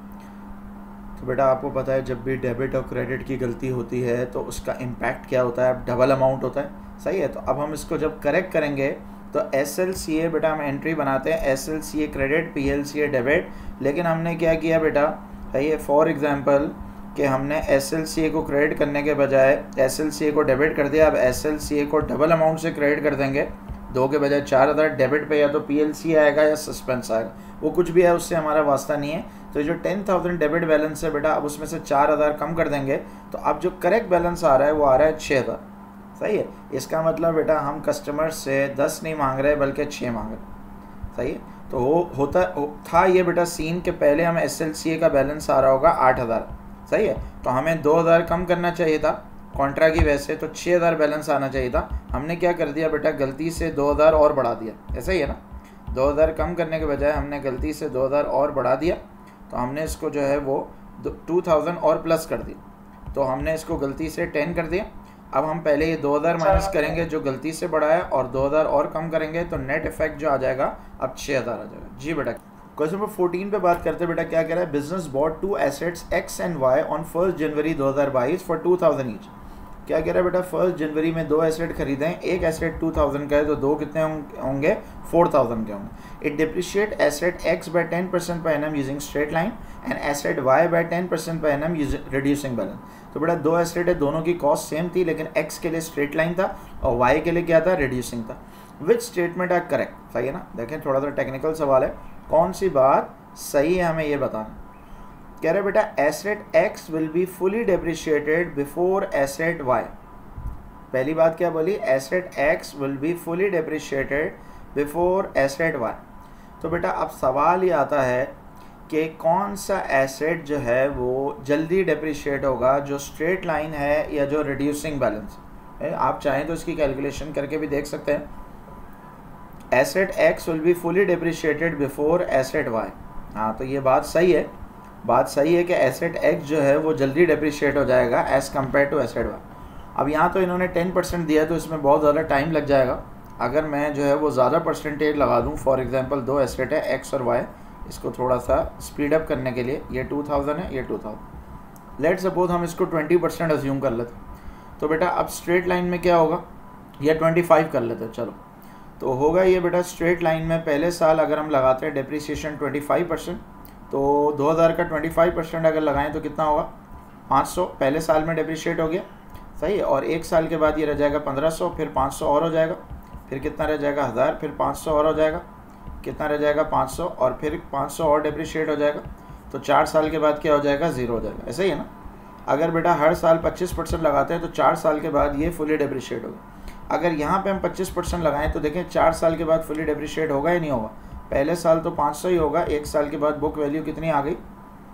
तो बेटा आपको पता है जब भी डेबिट और क्रेडिट की गलती होती है तो उसका इम्पैक्ट क्या होता है? डबल अमाउंट होता है, सही है। तो अब हम इसको जब करेक्ट करेंगे तो एस एल सी ए बेटा हम एंट्री बनाते हैं S L C A credit, P L C A debit. लेकिन हमने क्या किया बेटा, है ये फॉर एग्जांपल कि हमने एस एल सी ए को क्रेडिट करने के बजाय एस एल सी ए को डेबिट कर दिया। अब एस एल सी ए को डबल अमाउंट से क्रेडिट कर देंगे, दो के बजाय चार हज़ार डेबिट पे, या तो पी एल सी आएगा या सस्पेंस आएगा, वो कुछ भी है उससे हमारा वास्ता नहीं है। तो जो टेन थाउजेंड डेबिट बैलेंस है बेटा, अब उसमें से चार हज़ार कम कर देंगे, तो अब जो करेक्ट बैलेंस आ रहा है वो आ रहा है छः हज़ार, सही है। इसका मतलब बेटा हम कस्टमर से दस नहीं मांग रहे बल्कि छः मांग रहे, सही है। तो हो होता हो, था ये बेटा सीन के पहले हम एस एल सी ए का बैलेंस आ रहा होगा आठ हज़ार, सही है। तो हमें दो हज़ार कम करना चाहिए था कॉन्ट्रा की वजह से, तो छः हज़ार बैलेंस आना चाहिए था। हमने क्या कर दिया बेटा, गलती से दो हज़ार और बढ़ा दिया, ऐसा ही है ना। दो हज़ार कम करने के बजाय हमने गलती से दो हज़ार और बढ़ा दिया, तो हमने इसको जो है वो टू थाउजेंड और प्लस कर दिया। तो हमने इसको गलती से टेन कर दिया। अब हम पहले ये दो हज़ार माइनस करेंगे जो गलती से बढ़ा है, और दो हज़ार और कम करेंगे तो नेट इफेक्ट जो आ जाएगा अब छः हज़ार आ जाएगा। जी बेटा क्वेश्चन नंबर फोर्टीन पे बात करते हैं बेटा, क्या कह रहा है? Business bought two assets X and Y on first January दो हज़ार बाईस फॉर टू थाउजेंड ईच। क्या कह रहा है बेटा, फर्स्ट जनवरी में दो एसेट खरीदें, एक एसेट टू थाउजेंड का है तो दो कितने होंगे? फोर थाउजेंड के होंगे। It depreciate asset X by ten percent per annum using straight line and asset Y by ten percent per annum reducing balance. तो बेटा दो एसेट है, दोनों की कॉस्ट सेम थी, लेकिन एक्स के लिए स्ट्रेट लाइन था और वाई के लिए क्या था? रिड्यूसिंग था। विच स्टेटमेंट आर करेक्ट, सही है ना। देखें थोड़ा सा टेक्निकल सवाल है, कौन सी बात सही है हमें ये बताना। कह रहे बेटा asset X will be fully depreciated before asset Y. पहली बात क्या बोली? Asset X will be fully depreciated before asset Y. तो बेटा अब सवाल ये आता है कि कौन सा एसेट जो है वो जल्दी डेप्रिशिएट होगा, जो स्ट्रेट लाइन है या जो रिड्यूसिंग बैलेंस है। आप चाहें तो इसकी कैलकुलेशन करके भी देख सकते हैं। Asset X will be fully depreciated before asset Y. हाँ तो ये बात सही है, बात सही है कि एसेट एक्स जो है वो जल्दी डेप्रिशिएट हो जाएगा as compare to asset Y. अब यहाँ तो इन्होंने टेन परसेंट दिया तो इसमें बहुत ज़्यादा टाइम लग जाएगा। अगर मैं जो है वो ज़्यादा परसेंटेज लगा दूँ, फॉर एग्जांपल दो एसेट है एक्स और वाई, इसको थोड़ा सा स्पीड अप करने के लिए, ये टू थाउजेंड है, ये टू थाउजेंड, लेट सपोज हम इसको ट्वेंटी परसेंट अज्यूम कर लेते। तो बेटा अब स्ट्रेट लाइन में क्या होगा, या ट्वेंटी फाइव कर लेते हैं, चलो। तो होगा ये बेटा स्ट्रेट लाइन में पहले साल अगर हम लगाते हैं डेप्रिसिएशन ट्वेंटी फाइव परसेंट, तो दो हज़ार का ट्वेंटी फाइव परसेंट अगर लगाएं तो कितना होगा? पाँच सौ पहले साल में डेप्रिशिएट हो गया, सही है। और एक साल के बाद ये रह जाएगा पंद्रह सौ, फिर पाँच सौ और हो जाएगा, फिर कितना रह जाएगा? हज़ार, फिर पाँच सौ और हो जाएगा, कितना रह जाएगा? पाँच सौ, और फिर पाँच सौ और डेप्रिशिएट हो जाएगा। तो चार साल के बाद क्या हो जाएगा? ज़ीरो हो जाएगा, ऐसे ही है ना। अगर बेटा हर साल पच्चीस परसेंट लगाते हैं तो चार साल के बाद ये फुली डेप्रिशिएट होगा। अगर यहाँ पे हम पच्चीस परसेंट लगाएं तो देखें चार साल के बाद फुली डेप्रिशिएट होगा या नहीं होगा? पहले साल तो पाँच सौ ही होगा, एक साल के बाद बुक वैल्यू कितनी आ गई?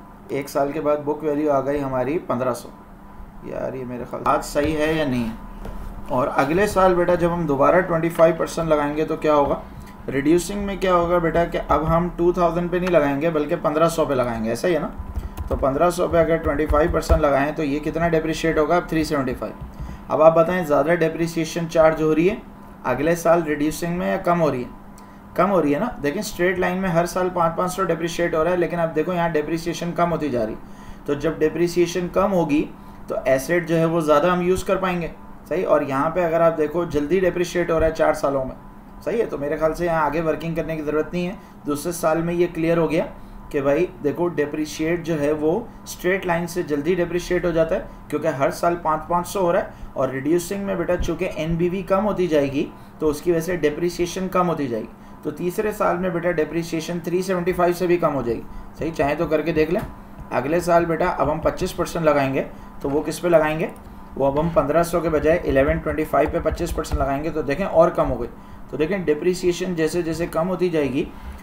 एक साल के बाद बुक वैल्यू आ गई हमारी पंद्रह सौ। यार ये मेरे ख्याल बात सही है या नहीं है? और अगले साल बेटा जब हम दोबारा ट्वेंटी फाइव परसेंट लगाएंगे तो क्या होगा? रिड्यूसिंग में क्या होगा बेटा कि अब हम टू थाउजेंड पे नहीं लगाएंगे बल्कि पंद्रह सौ पे लगाएंगे, ऐसा ही है ना। तो पंद्रह सौ पे अगर ट्वेंटी फाइव परसेंट लगाएं तो ये कितना डेप्रिशिएट होगा? अब थ्री सेवेंटी फाइव। अब आप बताएं ज़्यादा डेप्रिसिएशन चार्ज हो रही है अगले साल रिड्यूसिंग में या कम हो रही है? कम हो रही है ना। देखें स्ट्रेट लाइन में हर साल पाँच पाँच सौ डेप्रिशिएट हो रहा है, लेकिन अब देखो यहाँ डेप्रिसिएशन कम होती जा रही। तो जब डेप्रिसिएशन कम होगी तो एसेट जो है वो ज़्यादा हम यूज़ कर पाएंगे, सही। और यहाँ पे अगर आप देखो जल्दी डेप्रिशिएट हो रहा है चार सालों में, सही है। तो मेरे ख्याल से यहाँ आगे वर्किंग करने की ज़रूरत नहीं है। दूसरे साल में ये क्लियर हो गया कि भाई देखो डेप्रिशिएट जो है वो स्ट्रेट लाइन से जल्दी डेप्रिशिएट हो जाता है क्योंकि हर साल पाँच पाँच सौ हो रहा है। और रिड्यूसिंग में बेटा चूँकि एनबीवी कम होती जाएगी तो उसकी वजह से डेप्रिसिएशन कम होती जाएगी। तो तीसरे साल में बेटा डेप्रिसिएशन तीन सौ पचहत्तर से भी कम हो जाएगी, सही। चाहे तो करके देख लें। अगले साल बेटा अब हम पच्चीस परसेंट लगाएंगे तो वो किस पे लगाएंगे? वो अब हम पंद्रह सौ के बजाय ग्यारह सौ पच्चीस पे पच्चीस परसेंट लगाएंगे तो देखें और कम हो गई। तो देखें डेप्रिसिएशन जैसे जैसे कम होती जाएगी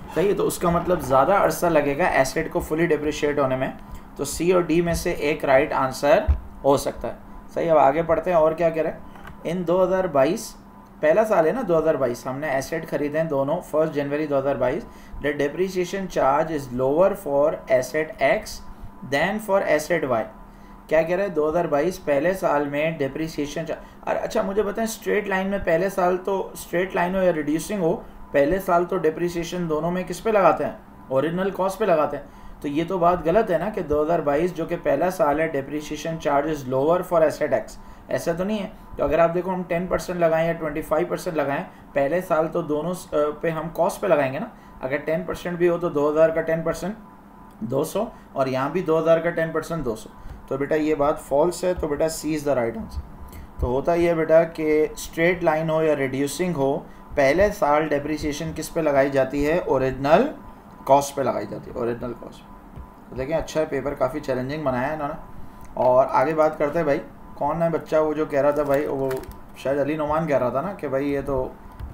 सही है, तो उसका मतलब ज़्यादा अरसा लगेगा एसेट को फुली डिप्रिशिएट होने में, तो सी और डी में से एक राइट आंसर हो सकता है। सही, अब आगे पढ़ते हैं और क्या कह रहे हैं। इन दो हज़ार बाईस पहला साल है ना दो हज़ार बाईस, हमने एसेट खरीदे हैं दोनों फर्स्ट जनवरी दो हज़ार बाईस। The depreciation charge is lower for asset X than for asset Y. क्या कह रहे हैं, दो हज़ार बाईस पहले साल में डिप्रिसिएशन चार्ज। और अच्छा मुझे बताएं, स्ट्रेट लाइन में पहले साल तो स्ट्रेट लाइन हो या रिड्यूसिंग हो, पहले साल तो डिप्रिसिएशन दोनों में किस पे लगाते हैं, ओरिजिनल कॉस्ट पे लगाते हैं। तो ये तो बात गलत है ना कि दो हज़ार बाईस जो कि पहला साल है depreciation charge is lower for asset X, ऐसा तो नहीं है। तो अगर आप देखो हम टेन परसेंट लगाएं या ट्वेंटी फाइव परसेंट लगाएं, पहले साल तो दोनों पे हम कॉस्ट पे लगाएंगे ना। अगर टेन परसेंट भी हो तो दो हज़ार का टेन परसेंट दो सौ, और यहाँ भी दो हज़ार का टेन परसेंट दो सौ। तो बेटा ये बात फॉल्स है, तो बेटा C is the right answer. तो होता ये बेटा कि स्ट्रेट लाइन हो या रिड्यूसिंग हो, पहले साल डेप्रिसिएशन किस पे लगाई जाती है, ओरिजिनल कॉस्ट पे लगाई जाती है, ओरिजिनल कॉस्ट। तो देखें अच्छा है, पेपर काफ़ी चैलेंजिंग बनाया है इन्होंने। और आगे बात करते हैं भाई, कौन है बच्चा वो जो कह रहा था भाई, वो शायद अली नोमान कह रहा था ना कि भाई ये तो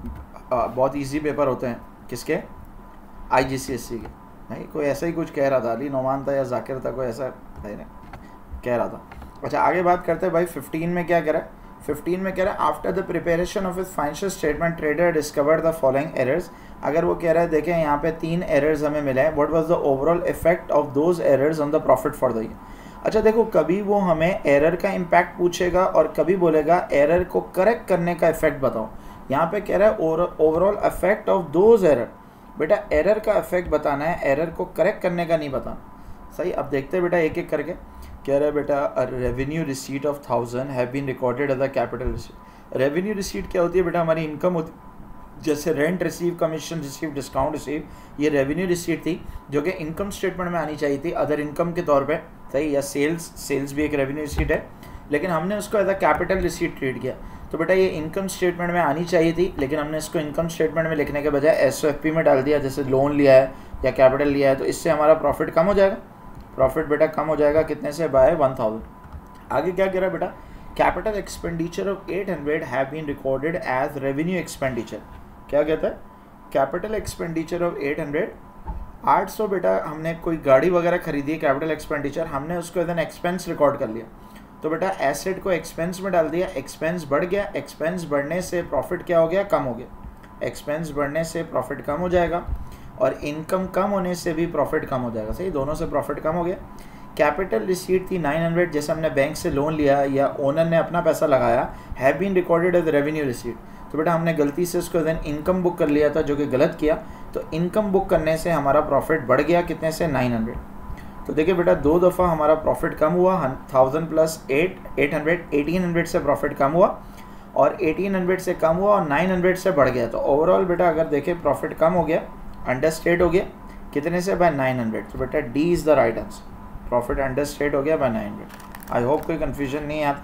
आ, बहुत इजी पेपर होते हैं, किसके, आईजीसीएसई के। नहीं, कोई ऐसा ही कुछ कह रहा था, अली नोमान था या जाकिर था, कोई ऐसा नहीं नहीं कह रहा था। अच्छा आगे बात करते हैं भाई, फिफ्टीन में क्या कह रहा है। फिफ्टीन में कह रहा है after the preparation of his financial statement trader discovered the following errors. अगर वो कह रहा है देखें यहाँ पे तीन एरर्स हमें मिले हैं, what was the overall effect of those errors on the profit for the year. अच्छा देखो, कभी वो हमें एरर का इम्पैक्ट पूछेगा और कभी बोलेगा एरर को करेक्ट करने का इफेक्ट बताओ। यहाँ पे कह रहा है overall effect of those error. बेटा एरर का इफेक्ट बताना है, एरर को करेक्ट करने का नहीं बताना। सही, अब देखते हैं बेटा एक एक करके। कह रहा है बेटा revenue receipt of thousand have been recorded as a capital receipt. Revenue receipt क्या होती है बेटा, हमारी इनकम होती, जैसे rent receive, commission receive, discount receive, ये रेवेन्यू रिसीट थी जो कि इनकम स्टेटमेंट में आनी चाहिए थी अदर इनकम के तौर पे। सही, या सेल्स, सेल्स भी एक रेवेन्यू रिसीट है, लेकिन हमने उसको as a capital receipt treat किया। तो बेटा ये इनकम स्टेटमेंट में आनी चाहिए थी, लेकिन हमने इसको इनकम स्टेटमेंट में लिखने के बजाय एस ओ एफ पी में डाल दिया, जैसे लोन लिया है या कैपिटल लिया है, तो इससे हमारा प्रॉफिट कम हो जाएगा। प्रॉफिट बेटा कम हो जाएगा कितने से, बाय वन थाउजेंड। आगे क्या कह रहा है बेटा, capital expenditure of eight hundred have been recorded as revenue expenditure. क्या कहता है, capital expenditure of eight hundred, आठ सौ बेटा हमने कोई गाड़ी वगैरह खरीदी है, कैपिटल एक्सपेंडिचर, हमने उसको एज एन एक्सपेंस रिकॉर्ड कर लिया। तो बेटा एसेट को एक्सपेंस में डाल दिया, एक्सपेंस बढ़ गया, एक्सपेंस बढ़ने से प्रॉफिट क्या हो गया, कम हो गया। एक्सपेंस बढ़ने से प्रॉफिट कम हो जाएगा और इनकम कम होने से भी प्रॉफिट कम हो जाएगा। सही, दोनों से प्रॉफिट कम हो गया। कैपिटल रिसीट थी नाइन हंड्रेड, जैसे हमने बैंक से लोन लिया या ओनर ने अपना पैसा लगाया, have been recorded as revenue receipt. तो बेटा हमने गलती से उसको देन इनकम बुक कर लिया था, जो कि गलत किया। तो इनकम बुक करने से हमारा प्रॉफिट बढ़ गया कितने से, नाइन हंड्रेड। तो देखिए बेटा दो दफ़ा हमारा प्रॉफिट कम हुआ, thousand plus eight, eight hundred, eighteen hundred से प्रॉफिट कम हुआ और एटीन हंड्रेड से कम हुआ और नाइन हंड्रेड से बढ़ गया। तो ओवरऑल बेटा अगर देखें प्रॉफिट कम हो गया, अंडरस्टेट हो गया कितने से, बाय नाइन हंड्रेड। तो बेटा D is the right answer, profit understate हो गया by nine hundred. I hope कोई कन्फ्यूजन नहीं है। आप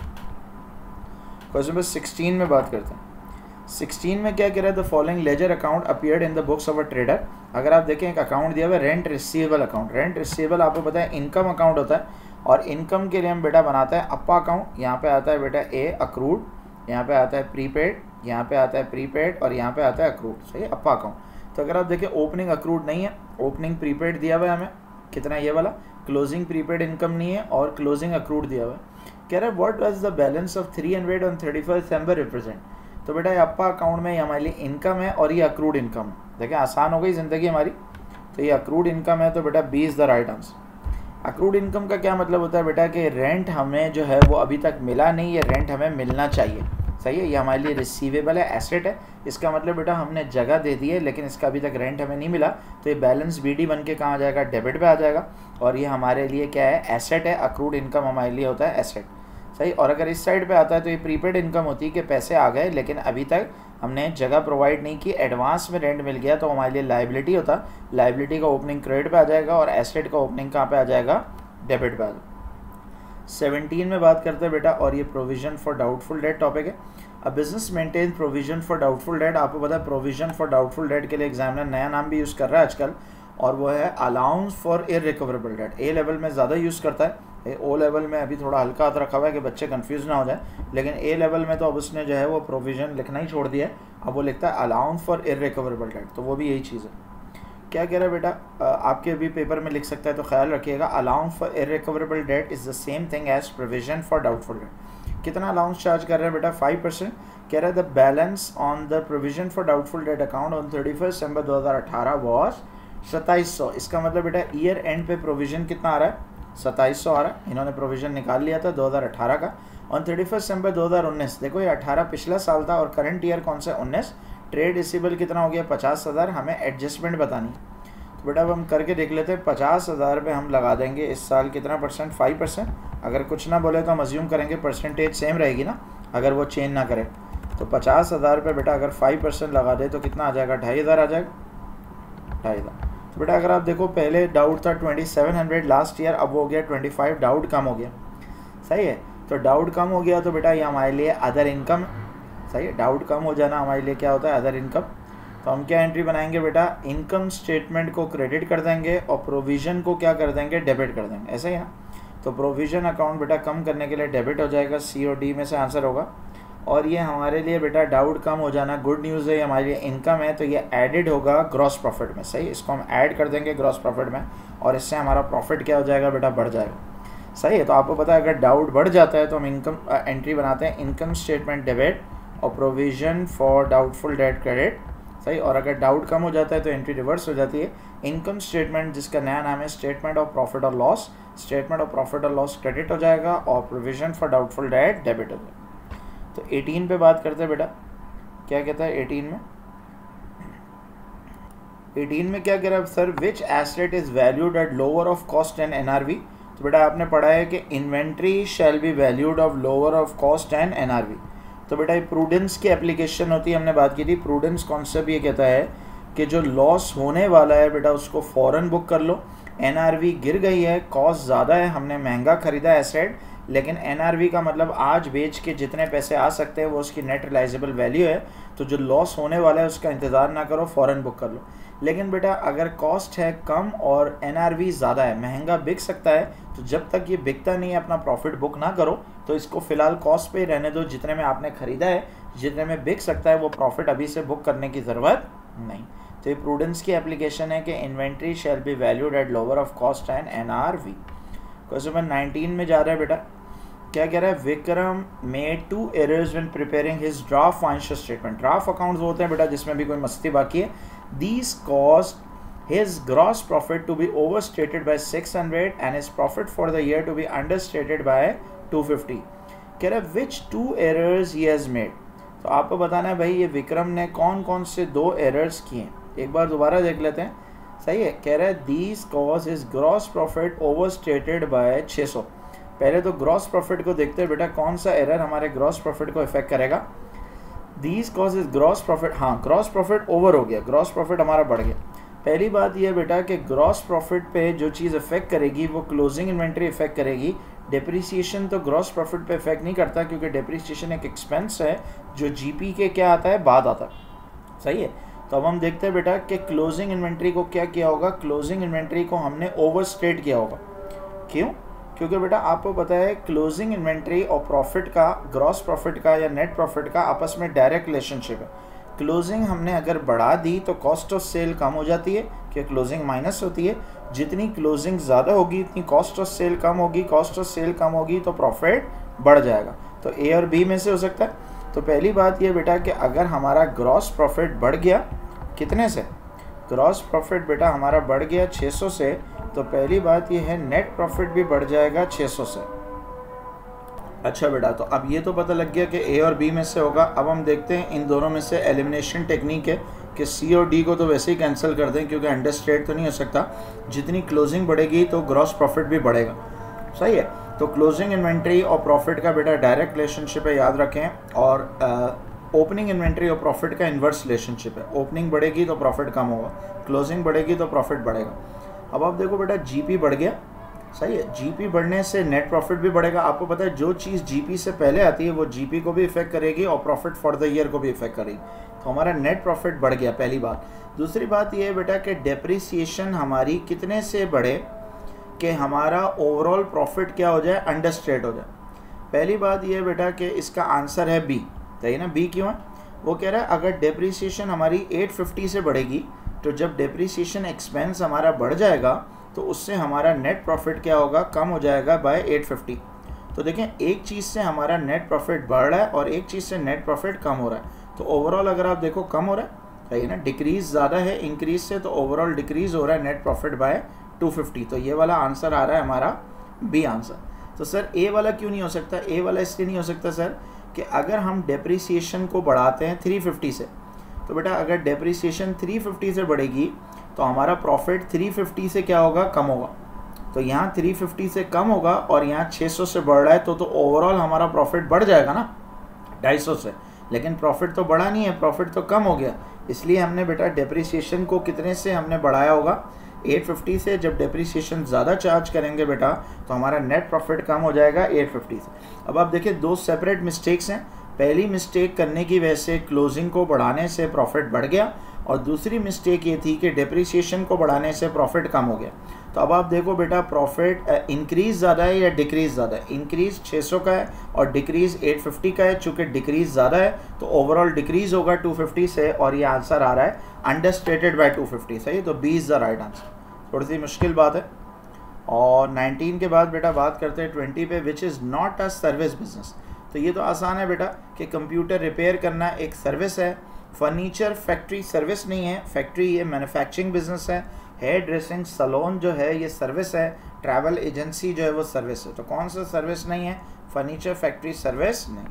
क्वेश्चन नंबर सिक्सटीन में बात करते हैं। सिक्सटीन में क्या कह रहा है, the following ledger account appeared in the books of a trader. अगर आप देखें एक अकाउंट दिया हुआ है rent receivable account. Rent receivable आपको पता है इनकम अकाउंट होता है, और इनकम के लिए हम बेटा बनाते हैं अप्पा अकाउंट। यहाँ पे आता है बेटा ए अक्रूड, यहाँ पे आता है प्रीपेड, यहाँ पे आता है प्रीपेड और यहाँ पे आता है अक्रूड। सही है, अप्पा अकाउंट। तो अगर आप देखें ओपनिंग अक्रूड नहीं है, ओपनिंग प्रीपेड दिया हुआ है हमें, कितना ये वाला, क्लोजिंग प्रीपेड इनकम नहीं है और क्लोजिंग अक्रूड दिया हुआ है। कह रहा है what was the balance of three hundred on thirty first December represent. तो बेटा ये अप्पा अकाउंट में ये हमारे लिए इनकम है और ये अक्रूड इनकम है। देखिए आसान हो गई ज़िंदगी हमारी। तो ये अक्रूड इनकम है, तो बेटा B is the right answer. Accrued income का क्या मतलब होता है बेटा कि रेंट हमें जो है वो अभी तक मिला नहीं, ये रेंट हमें मिलना चाहिए। सही है, ये हमारे लिए रिसीवेबल है, एसेट है। इसका मतलब बेटा हमने जगह दे दी है लेकिन इसका अभी तक रेंट हमें नहीं मिला, तो ये बैलेंस बी डी बन के कहाँ आ जाएगा, डेबिट पे आ जाएगा। और ये हमारे लिए क्या है, एसेट है। अक्रूड इनकम हमारे लिए होता है एसेट। सही, और अगर इस साइड पे आता है तो ये प्रीपेड इनकम होती है कि पैसे आ गए लेकिन अभी तक हमने जगह प्रोवाइड नहीं की, एडवांस में रेंट मिल गया, तो हमारे लिए लाइबिलिटी होता है। लाइबिलिटी का ओपनिंग क्रेडिट पे आ जाएगा और एसेट का ओपनिंग कहाँ पे आ जाएगा, डेबिट पे आ जाएगा। सेवनटीन में बात करते हैं बेटा, और ये provision for doubtful debt topic है। अब business maintain provision for doubtful debt. आपको पता है प्रोविजन फॉर डाउटफुल डेट के लिए एग्जामिनर नया नाम भी यूज़ कर रहा है आजकल, और वो है allowance for irrecoverable debt. A level में ज़्यादा यूज़ करता है, ओ लेवल में अभी थोड़ा हल्का हाथ रखा हुआ है कि बच्चे कंफ्यूज ना हो जाए, लेकिन ए लेवल में तो अब उसने जो है वो प्रोविजन लिखना ही छोड़ दिया है। अब वो लिखता है अलाउंस फॉर इररिकवरेबल डेट, तो वो भी यही चीज़ है। क्या कह रहा है बेटा, आपके भी पेपर में लिख सकता है तो ख्याल रखिएगा, allowance for irrecoverable debt is the same thing as provision for doubtful debt. कितना अलाउंस चार्ज कर रहा है बेटा, फाइव परसेंट। कह रहा है the balance on the provision for doubtful debt account on thirty first December दो हज़ार अठारह वॉज सत्ताईस सौ। इसका मतलब बेटा ईयर एंड पे प्रोविजन कितना आ रहा है, सत्ताईस सौ आ रहा है। इन्होंने प्रोविजन निकाल लिया था दो हज़ार अठारह का ऑन थर्टी फर्स्ट दिसंबर दो हज़ार उन्नीस। देखो ये अठारह पिछला साल था और करंट ईयर कौन सा, उन्नीस। ट्रेड रिसीवेबल कितना हो गया, पचास हज़ार। हमें एडजस्टमेंट बतानी, तो बेटा अब हम करके देख लेते हैं। पचास हज़ार पे हम लगा देंगे इस साल कितना परसेंट, फाइव परसेंट। अगर कुछ ना बोले तो हम अज्यूम करेंगे परसेंटेज सेम रहेगी ना, अगर वो चेंज ना करे तो पचास हज़ार पे बेटा अगर फाइव परसेंट लगा दे तो कितना आ जाएगा, ढाई हज़ार आ जाएगा, ढाई हज़ार। तो बेटा अगर आप देखो पहले डाउट था twenty seven hundred last year, अब हो गया ट्वेंटी फाइव, डाउट कम हो गया, सही है। तो डाउट कम हो गया तो बेटा ये हमारे लिए अदर इनकम, सही है। डाउट कम हो जाना हमारे लिए क्या होता है, अदर इनकम। तो हम क्या एंट्री बनाएंगे बेटा, इनकम स्टेटमेंट को क्रेडिट कर देंगे और प्रोविज़न को क्या कर देंगे, डेबिट कर देंगे, ऐसा ही ना। तो प्रोविज़न अकाउंट बेटा कम करने के लिए डेबिट हो जाएगा, सी और डी में से आंसर होगा। और ये हमारे लिए बेटा डाउट कम हो जाना गुड न्यूज़ है, ये हमारे लिए इनकम है, तो ये एडिड होगा ग्रॉस प्रॉफिट में, सही। इसको हम ऐड कर देंगे ग्रॉस प्रॉफिट में और इससे हमारा प्रॉफिट क्या हो जाएगा बेटा, बढ़ जाएगा, सही है। तो आपको पता है अगर डाउट बढ़ जाता है तो हम इनकम एंट्री बनाते हैं, इनकम स्टेटमेंट डेबिट और provision for doubtful debt credit, सही। और अगर डाउट कम हो जाता है तो एंट्री रिवर्स हो जाती है, इनकम स्टेटमेंट जिसका नया नाम है स्टेटमेंट ऑफ प्रॉफिट और लॉस, स्टेटमेंट ऑफ प्रॉफिट और लॉस क्रेडिट हो जाएगा और provision for doubtful debt debit हो जाएगा। तो अठारह पे बात करते हैं बेटा, क्या कहता है अठारह में, अठारह में क्या कह रहा है sir, which asset is valued at lower of cost and NRV. तो बेटा आपने पढ़ा है कि inventory shall be valued of lower of cost and NRV. तो बेटा ये प्रूडेंस की एप्लीकेशन होती है, हमने बात की थी। प्रूडेंस कॉन्सेप्ट ये कहता है कि जो लॉस होने वाला है बेटा उसको फ़ौरन बुक कर लो। एनआरवी गिर गई है, कॉस्ट ज़्यादा है, हमने महंगा ख़रीदा एसेट, लेकिन एनआरवी का मतलब आज बेच के जितने पैसे आ सकते हैं वो उसकी नेट रिलाइजेबल वैल्यू है। तो जो लॉस होने वाला है उसका इंतज़ार ना करो, फ़ौरन बुक कर लो। लेकिन बेटा अगर कॉस्ट है कम और एनआरवी ज़्यादा है, महंगा बिक सकता है, तो जब तक ये बिकता नहीं है अपना प्रॉफिट बुक ना करो, तो इसको फ़िलहाल कॉस्ट पे रहने दो। जितने में आपने ख़रीदा है, जितने में बिक सकता है, वो प्रॉफिट अभी से बुक करने की ज़रूरत नहीं। तो ये प्रूडेंस की एप्लीकेशन है कि inventory shall be valued at lower of cost and NRV. Question number nineteen में जा रहा है बेटा, क्या कह रहा है, Vikram made two errors when preparing his draft financial statement. Draft accounts होते हैं बेटा जिसमें भी कोई मस्ती बाकी है। These cost his gross profit to be overstated by six hundred and his profit for the year to be understated by two fifty। कह रहा है which two errors he has made। तो आपको बताना है भाई ये विक्रम ने कौन कौन से दो एरर्स किए हैं, एक बार दोबारा देख लेते हैं, सही है। कह रहा है these cause his gross profit overstated by छह सौ। पहले तो ग्रॉस प्रॉफिट को देखते हैं बेटा, कौन सा एरर हमारे ग्रॉस प्रॉफिट को इफेक्ट करेगा। These cause is gross profit, हाँ ग्रॉस प्रॉफिट ओवर हो गया, ग्रॉस प्रॉफिट हमारा बढ़ गया। पहली बात यह बेटा कि ग्रॉस प्रॉफिट पे जो चीज़ इफेक्ट करेगी वो क्लोजिंग इन्वेंट्री इफेक्ट करेगी। डिप्रिसिएशन तो ग्रॉस प्रॉफिट पे इफेक्ट नहीं करता, क्योंकि डिप्रिसिएशन एक एक्सपेंस है जो जीपी के क्या आता है, बाद आता है, सही है। तो अब हम देखते हैं बेटा कि क्लोजिंग इन्वेंट्री को क्या किया होगा, क्लोजिंग इन्वेंट्री को हमने ओवरस्टेट किया होगा। क्यों? क्योंकि बेटा आपको पता है क्लोजिंग इन्वेंट्री और प्रॉफिट का, ग्रॉस प्रॉफिट का या नेट प्रॉफिट का आपस में डायरेक्ट रिलेशनशिप है। क्लोजिंग हमने अगर बढ़ा दी तो कॉस्ट ऑफ सेल कम हो जाती है, कि क्लोजिंग माइनस होती है। जितनी क्लोजिंग ज़्यादा होगी उतनी कॉस्ट ऑफ सेल कम होगी, कॉस्ट ऑफ सेल कम होगी तो प्रॉफिट बढ़ जाएगा। तो ए और बी में से हो सकता है। तो पहली बात ये बेटा कि अगर हमारा ग्रॉस प्रॉफिट बढ़ गया, कितने से, ग्रॉस प्रॉफिट बेटा हमारा बढ़ गया छः सौ से, तो पहली बात ये है नेट प्रॉफिट भी बढ़ जाएगा छः सौ से। अच्छा बेटा, तो अब ये तो पता लग गया कि ए और बी में से होगा। अब हम देखते हैं इन दोनों में से एलिमिनेशन टेक्निक है कि सी और डी को तो वैसे ही कैंसिल कर दें, क्योंकि अंडरस्टेट तो नहीं हो सकता। जितनी क्लोजिंग बढ़ेगी तो ग्रॉस प्रॉफिट भी बढ़ेगा, सही है। तो क्लोजिंग इन्वेंट्री और प्रॉफिट का बेटा डायरेक्ट रिलेशनशिप है, याद रखें। और ओपनिंग इन्वेंट्री और प्रॉफिट का इन्वर्स रिलेशनशिप है। ओपनिंग बढ़ेगी तो प्रॉफिट कम होगा, क्लोजिंग बढ़ेगी तो प्रॉफिट बढ़ेगा। अब आप देखो बेटा जीपी बढ़ गया, सही है। जीपी बढ़ने से नेट प्रॉफिट भी बढ़ेगा। आपको पता है जो चीज़ जीपी से पहले आती है वो जीपी को भी इफेक्ट करेगी और प्रॉफिट फॉर द ईयर को भी इफेक्ट करेगी। तो हमारा नेट प्रॉफिट बढ़ गया, पहली बात। दूसरी बात ये है बेटा कि डेप्रिसिएशन हमारी कितने से बढ़े कि हमारा ओवरऑल प्रॉफिट क्या हो जाए, अंडरस्टेट हो जाए। पहली बात ये है बेटा कि इसका आंसर है बी, सही ना। बी क्यों है? वो कह रहा है अगर डेप्रिसिएशन हमारी आठ सौ पचास से बढ़ेगी तो जब डेप्रिसिएशन एक्सपेंस हमारा बढ़ जाएगा तो उससे हमारा नेट प्रॉफिट क्या होगा, कम हो जाएगा बाय एट फिफ्टी। तो देखें एक चीज़ से हमारा नेट प्रॉफिट बढ़ रहा है और एक चीज़ से नेट प्रॉफिट कम हो रहा है। तो ओवरऑल अगर आप देखो कम हो रहा है, सही है ना, डिक्रीज ज़्यादा है इंक्रीज से, तो ओवरऑल डिक्रीज हो रहा है net profit by two fifty. तो ये वाला आंसर आ रहा है हमारा बी आंसर। तो सर ए वाला क्यों नहीं हो सकता? ए वाला इसलिए नहीं हो सकता सर कि अगर हम डेप्रिसिएशन को बढ़ाते हैं थ्री फिफ्टी से, तो बेटा अगर डेप्रिसिएशन थ्री फिफ्टी से बढ़ेगी तो हमारा प्रॉफिट थ्री फिफ्टी से क्या होगा, कम होगा। तो यहाँ थ्री फिफ्टी से कम होगा और यहाँ सिक्स हंड्रेड से बढ़ रहा है, तो तो ओवरऑल हमारा प्रॉफिट बढ़ जाएगा ना टू फिफ्टी से, लेकिन प्रॉफिट तो बढ़ा नहीं है, प्रॉफिट तो कम हो गया। इसलिए हमने बेटा डेप्रिसिएशन को कितने से हमने बढ़ाया होगा, एट फिफ्टी से। जब डेप्रिसिएशन ज़्यादा चार्ज करेंगे बेटा तो हमारा नेट प्रॉफिट कम हो जाएगा एट फिफ्टी से। अब आप देखिए दो सेपरेट मिस्टेक्स हैं। पहली मिस्टेक करने की वजह से क्लोजिंग को बढ़ाने से प्रॉफिट बढ़ गया, और दूसरी मिस्टेक ये थी कि डेप्रिसिएशन को बढ़ाने से प्रॉफिट कम हो गया। तो अब आप देखो बेटा प्रॉफिट इंक्रीज ज़्यादा है या डिक्रीज ज़्यादा है? इंक्रीज छह सौ का है और डिक्रीज एट फिफ्टी का है। चूँकि डिक्रीज ज़्यादा है तो ओवरऑल डिक्रीज होगा टू फिफ्टी से, और ये आंसर आ रहा है अंडरस्टेटेड बाय टू फिफ्टी। सही, तो B is the right answer. थोड़ी सी मुश्किल बात है। और नाइनटीन के बाद बेटा बात करते हैं ट्वेंटी पे, which is not a service business. तो ये तो आसान है बेटा कि कंप्यूटर रिपेयर करना एक सर्विस है। फर्नीचर फैक्ट्री सर्विस नहीं है, फैक्ट्री ये मैन्युफैक्चरिंग बिजनेस है। हेयर ड्रेसिंग सलोन जो है ये सर्विस है। ट्रैवल एजेंसी जो है वो सर्विस है। तो कौन सा सर्विस नहीं है? फर्नीचर फैक्ट्री सर्विस नहीं।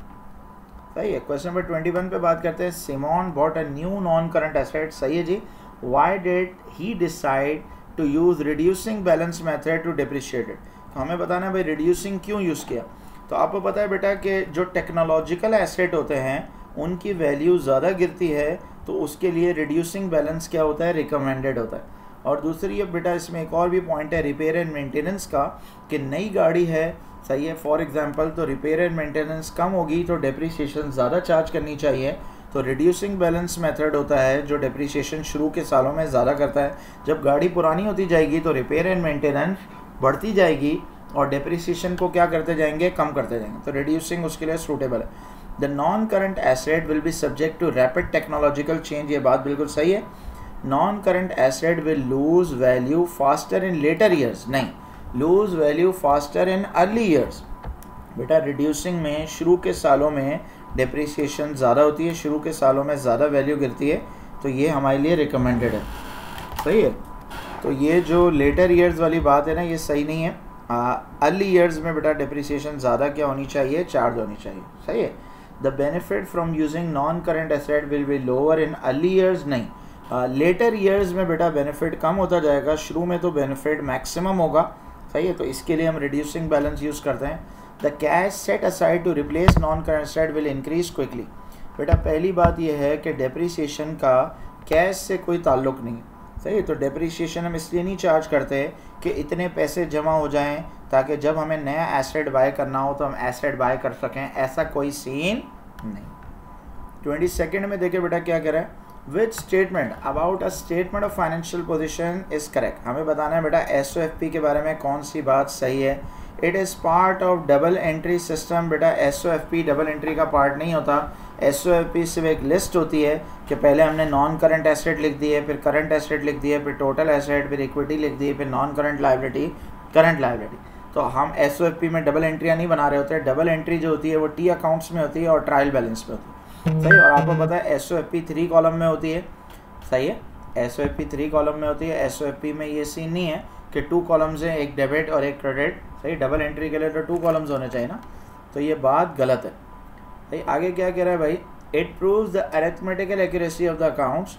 सही है। क्वेश्चन नंबर ट्वेंटी वन पे बात करते हैं। Simone bought a new non current asset. सही है जी। Why did he decide to use reducing balance method to depreciate it. तो हमें बताना है भाई रिड्यूसिंग क्यों यूज़ किया। तो आपको पता है बेटा कि जो टेक्नोलॉजिकल एसेट होते हैं उनकी वैल्यू ज़्यादा गिरती है, तो उसके लिए रिड्यूसिंग बैलेंस क्या होता है, रिकमेंडेड होता है। और दूसरी अब बेटा इसमें एक और भी पॉइंट है रिपेयर एंड मेंटेनेंस का, कि नई गाड़ी है, सही है, फॉर एग्जांपल, तो रिपेयर एंड मेंटेनेंस कम होगी तो डेप्रिसिएशन ज़्यादा चार्ज करनी चाहिए। तो रिड्यूसिंग बैलेंस मेथड होता है जो डेप्रिसिएशन शुरू के सालों में ज़्यादा करता है। जब गाड़ी पुरानी होती जाएगी तो रिपेयर एंड मेंटेनेंस बढ़ती जाएगी और डेप्रिसिएशन को क्या करते जाएंगे, कम करते जाएंगे। तो रिड्यूसिंग उसके लिए सूटेबल है। The non current asset will be subject to rapid technological change. ये बात बिल्कुल सही है। Non current asset will lose value faster in later years. नहीं, lose value faster in early years. बेटा रिड्यूसिंग में शुरू के सालों में डेप्रिसिएशन ज़्यादा होती है, शुरू के सालों में ज़्यादा वैल्यू गिरती है, तो ये हमारे लिए रिकमेंडेड है। सही है। तो ये जो लेटर ईयर्स वाली बात है ना, ये सही नहीं है। अर्ली ईयर्स में बेटा डेप्रिसिएशन ज़्यादा क्या होनी चाहिए, चार्ज होनी चाहिए। सही है। The benefit from using non current asset will be lower in early years. नहीं, लेटर uh, ईयर्स में बेटा बेनिफिट कम होता जाएगा, शुरू में तो बेनिफिट मैक्सिमम होगा। सही है। तो इसके लिए हम रिड्यूसिंग बैलेंस यूज़ करते हैं। The cash set aside to replace non current asset will increase quickly. बेटा पहली बात यह है कि डेप्रिसिएशन का कैश से कोई ताल्लुक नहीं। सही है। तो डेप्रिसिएशन हम इसलिए नहीं चार्ज करते कि इतने पैसे जमा हो जाएं ताकि जब हमें नया एसेट बाय करना हो तो हम एसेट बाय कर सकें, ऐसा कोई सीन नहीं। ट्वेंटी सेकेंड में देखिए बेटा क्या कह रहा है। Which statement about a statement of financial position is correct. हमें बताना है बेटा एस ओ एफ पी के बारे में कौन सी बात सही है। It is part of double entry system. बेटा S O F P double entry का पार्ट नहीं होता। एस ओ एफ पी सिर्फ एक लिस्ट होती है कि पहले हमने नॉन करंट एसेट लिख दिए, फिर करंट एसेट लिख दिए, फिर टोटल एसेट, फिर इक्विटी लिख दी, फिर non current liability, current liability. तो हम एस ओ एफ पी में डबल एंट्रियाँ नहीं बना रहे होते हैं। डबल एंट्री जो होती है वो टी अकाउंट्स में होती है और ट्रायल बैलेंस में होती है। सही। और आपको पता है S O F P three column में होती है। सही है। S O F P three column में होती है। एस ओ एफ पी में ये सीन नहीं है कि टू कॉलम्स हैं, एक डेबिट और एक क्रेडिट। सही। डबल एंट्री के लिए तो टू कॉलम्स होने चाहिए ना, तो ये बात गलत है। सही। आगे क्या कह रहा है भाई, it proves the arithmetical accuracy of the accounts.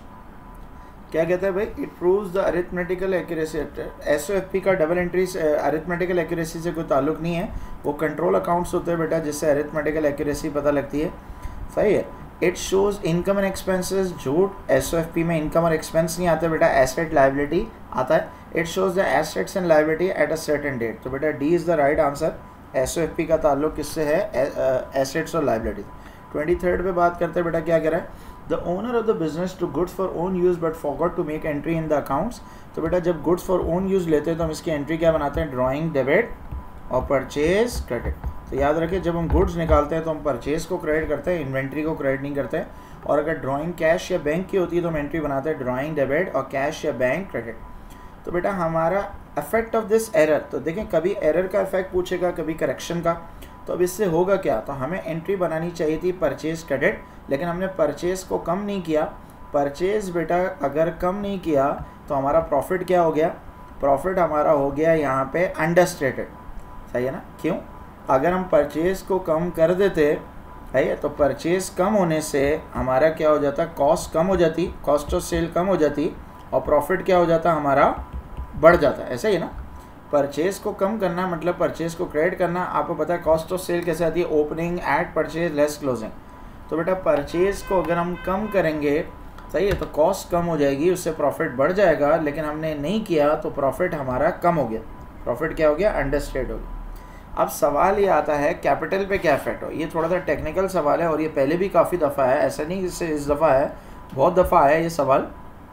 क्या कहता है भाई, it proves the arithmetical accuracy. S O F P का डबल एंट्री से अरिथमेटिकल एक्यूरेसी से कोई ताल्लुक नहीं है, वो कंट्रोल अकाउंट्स होते हैं बेटा जिससे अरिथमेटिकल एक्यूरेसी पता लगती है। सही है। It shows income and expenses. झूठ, एस ओ एफ पी में इनकम और एक्सपेंस नहीं आता बेटा, एसेट लायबिलिटी आता है। It shows the assets and liability at a certain date. तो बेटा D is the right answer. S O F P का ताल्लुक किससे है, एसेट्स और लायबिलिटी। ट्वेंटी थर्ड पे बात करते हैं बेटा क्या कह रहा है। The owner of the business took goods for own use but forgot to make entry in the accounts. तो बेटा जब गुड्स फॉर ओन यूज़ लेते हैं तो हम इसकी एंट्री क्या बनाते हैं, ड्राइंग डेबिट और परचेज क्रेडिट। तो याद रखिए जब हम गुड्स निकालते हैं तो हम परचेज को क्रेडिट करते हैं, इन्वेंट्री को क्रेडिट नहीं करते हैं। और अगर ड्राइंग कैश या बैंक की होती है तो हम एंट्री बनाते हैं ड्राइंग डेबिट और कैश या बैंक क्रेडिट। तो बेटा हमारा इफेक्ट ऑफ दिस एरर, तो देखें कभी एरर का इफेक्ट पूछेगा, कभी करेक्शन का। तो अब इससे होगा क्या, तो हमें एंट्री बनानी चाहिए थी परचेज क्रेडिट, लेकिन हमने परचेज को कम नहीं किया। परचेज बेटा अगर कम नहीं किया तो हमारा प्रॉफिट क्या हो गया, प्रॉफिट हमारा हो गया यहाँ पे अंडरस्टेटेड, सही है ना। क्यों, अगर हम परचेज को कम कर देते है तो परचेज कम होने से हमारा क्या हो जाता, कॉस्ट कम हो जाती, कॉस्ट ऑफ सेल कम हो जाती और प्रॉफिट क्या हो जाता हमारा, बढ़ जाता है, ऐसा ही है ना। परचेज को कम करना मतलब परचेज को क्रेडिट करना। आपको पता है कॉस्ट ऑफ सेल कैसे आती है, opening eight purchase less closing. तो बेटा परचेज को अगर हम कम करेंगे, सही है, तो कॉस्ट कम हो जाएगी, उससे प्रॉफिट बढ़ जाएगा। लेकिन हमने नहीं किया तो प्रॉफिट हमारा कम हो गया, प्रॉफिट क्या हो गया, अंडरस्टेट हो गया। अब सवाल ये आता है कैपिटल पे क्या इफेक्ट हो। ये थोड़ा सा टेक्निकल सवाल है और ये पहले भी काफ़ी दफ़ा है, ऐसा नहीं इससे इस दफ़ा है, बहुत दफ़ा है ये सवाल।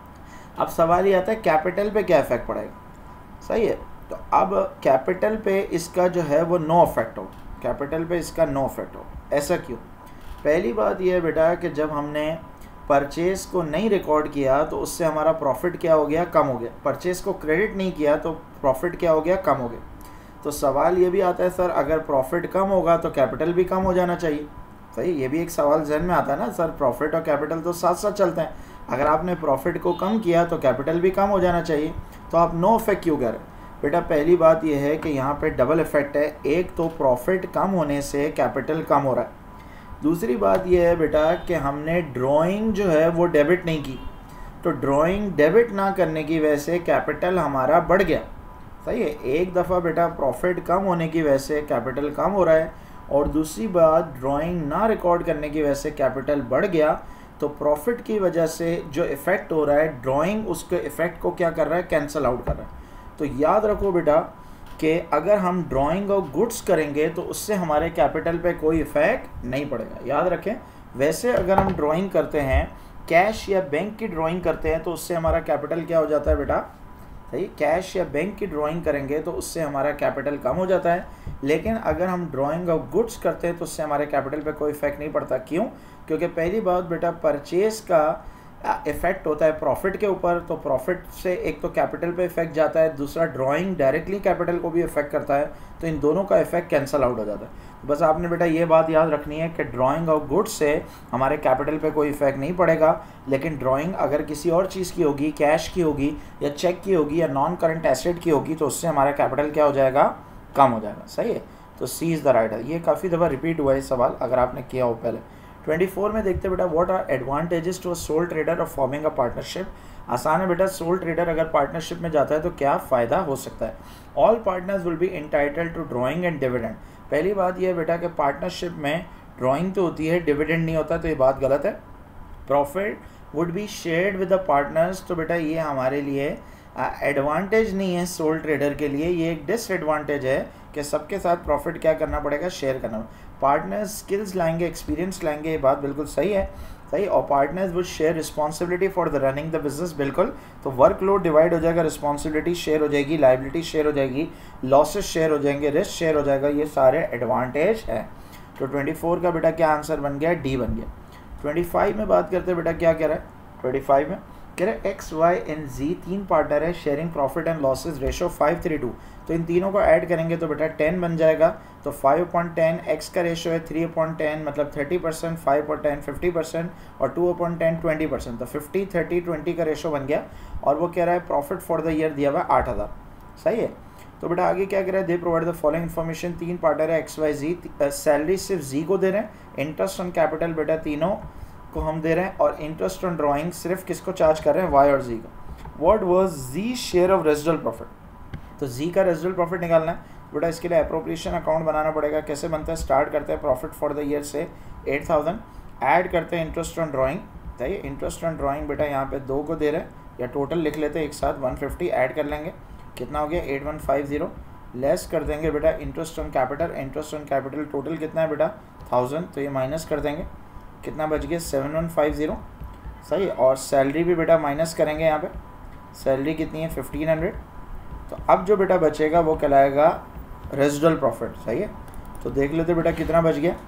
अब सवाल ये आता है कैपिटल पे क्या इफेक्ट पड़ेगा, सही है। तो अब कैपिटल पे इसका जो है वो नो इफेक्ट हो, कैपिटल पे इसका नो इफेक्ट हो। ऐसा क्यों, पहली बात ये है बेटा कि जब हमने परचेज को नहीं रिकॉर्ड किया तो उससे हमारा प्रॉफिट क्या हो गया, कम हो गया। परचेज को क्रेडिट नहीं किया तो प्रॉफिट क्या हो गया, कम हो गया। तो सवाल ये भी आता है सर अगर प्रॉफिट कम होगा तो कैपिटल भी कम हो जाना चाहिए, सही। ये भी एक सवाल जहन में आता है ना, सर प्रॉफिट और कैपिटल तो साथ साथ चलते हैं। अगर आपने प्रॉफिट को कम किया तो कैपिटल भी कम हो जाना चाहिए, तो आप नो इफेक्ट क्यों कर रहे हैं। बेटा पहली बात यह है कि यहाँ पे डबल इफेक्ट है, एक तो प्रॉफिट कम होने से कैपिटल कम हो रहा है, दूसरी बात यह है बेटा कि हमने ड्राइंग जो है वो डेबिट नहीं की, तो ड्राइंग डेबिट ना करने की वजह से कैपिटल हमारा बढ़ गया, सही है। एक दफ़ा बेटा प्रॉफिट कम होने की वजह से कैपिटल कम हो रहा है, और दूसरी बात ड्राइंग ना रिकॉर्ड करने की वजह से कैपिटल बढ़ गया। तो प्रॉफिट की वजह से जो इफ़ेक्ट हो रहा है ड्राइंग उसके इफ़ेक्ट को क्या कर रहा है, कैंसिल आउट कर रहा है। तो याद रखो बेटा कि अगर हम ड्राइंग और गुड्स करेंगे तो उससे हमारे कैपिटल पे कोई इफ़ेक्ट नहीं पड़ेगा, याद रखें। वैसे अगर हम ड्राइंग करते हैं, कैश या बैंक की ड्राइंग करते हैं तो उससे हमारा कैपिटल क्या हो जाता है बेटा, सही। कैश या बैंक की ड्राइंग करेंगे तो उससे हमारा कैपिटल कम हो जाता है। लेकिन अगर हम ड्राइंग ऑफ गुड्स करते हैं तो उससे हमारे कैपिटल पे कोई इफेक्ट नहीं पड़ता। क्यों, क्योंकि पहली बात बेटा परचेज का इफेक्ट होता है प्रॉफिट के ऊपर, तो प्रॉफिट से एक तो कैपिटल पे इफेक्ट जाता है, दूसरा ड्राइंग डायरेक्टली कैपिटल को भी इफेक्ट करता है, तो इन दोनों का इफेक्ट कैंसिल आउट हो जाता है। बस आपने बेटा ये बात याद रखनी है कि ड्राइंग ऑफ गुड्स से हमारे कैपिटल पे कोई इफेक्ट नहीं पड़ेगा। लेकिन ड्राइंग अगर किसी और चीज़ की होगी, कैश की होगी या चेक की होगी या नॉन करंट एसेट की होगी, तो उससे हमारा कैपिटल क्या हो जाएगा, कम हो जाएगा, सही है। तो सी इज़ द राइट है। ये काफ़ी दफ़ा रिपीट हुआ है सवाल, अगर आपने किया हो पहले। चौबीस में देखते बेटा what are advantages to a sole trader of forming a partnership. आसान है बेटा, सोल ट्रेडर अगर पार्टनरशिप में जाता है तो क्या फ़ायदा हो सकता है। All partners will be entitled to drawing and dividend. पहली बात यह है बेटा कि पार्टनरशिप में ड्राइंग तो होती है, डिविडेंड नहीं होता, तो ये बात गलत है। Profit would be shared with the partners, तो बेटा ये हमारे लिए एडवांटेज नहीं है सोल ट्रेडर के लिए, ये एक डिसएडवांटेज है कि सबके साथ प्रॉफिट क्या करना पड़ेगा, शेयर करना। पार्टनर्स स्किल्स लाएंगे, एक्सपीरियंस लाएंगे, ये बात बिल्कुल सही है, सही। और partners would share responsibility for the running the business, बिल्कुल। तो वर्कलोड डिवाइड हो जाएगा, रिस्पॉन्सिबिलिटी शेयर हो जाएगी, लाइबिलिटी शेयर हो जाएगी, लॉसेस शेयर हो जाएंगे, रिस्क शेयर हो जाएगा, ये सारे एडवांटेज है। तो चौबीस का बेटा क्या आंसर बन गया, डी बन गया। पच्चीस में बात करते हैं बेटा, क्या कह रहा है पच्चीस में, कह रहे हैं एक्स वाई एंड जी तीन पार्टनर है, sharing profit and losses ratio five three two. तो इन तीनों को ऐड करेंगे तो बेटा टेन बन जाएगा। तो फाइव अपॉइंट टेन, एक्स का रेशो है थ्री अपॉइंट टेन मतलब thirty percent, five upon ten fifty percent और two upon ten twenty percent, तो फिफ्टी थर्टी ट्वेंटी का रेशो बन गया। और वो कह रहा है प्रॉफिट फॉर द ईयर दिया हुआ है आठ हज़ार, सही है। तो बेटा आगे क्या कह रहा है, they provide the following information. तीन पार्टनर है एक्स वाई जी, सैलरी सिर्फ जी को दे रहे हैं, इंटरेस्ट ऑन कैपिटल बेटा तीनों को हम दे रहे हैं, और इंटरेस्ट ऑन ड्राइंग सिर्फ किसको चार्ज कर रहे हैं, वाई और जी को। What was Z share of residual profit, तो जी का रेजिडुअल प्रॉफिट निकालना है बेटा। इसके लिए एप्रोप्रिएशन अकाउंट बनाना पड़ेगा। कैसे बनता है, स्टार्ट करते हैं प्रॉफिट फॉर द ईयर से एट थाउजेंड, ऐड करते हैं इंटरेस्ट ऑन ड्राइंग, सही। इंटरेस्ट ऑन ड्राइंग बेटा यहाँ पे दो को दे रहे हैं, या टोटल लिख लेते हैं एक साथ, वन फिफ्टी ऐड कर लेंगे, कितना हो गया eight one five zero, less कर देंगे बेटा interest on capital. Interest on capital total कितना है बेटा थाउजेंड, तो ये माइनस कर देंगे, कितना बच गया सेवन वन फाइव ज़ीरो, सही। और सैलरी भी बेटा माइनस करेंगे, यहाँ पे सैलरी कितनी है फिफ्टीन हंड्रेड। तो अब जो बेटा बचेगा वो कहलाएगा रेजिडुअल प्रॉफिट, सही है। तो तो देख लेते बेटा कितना बच गया।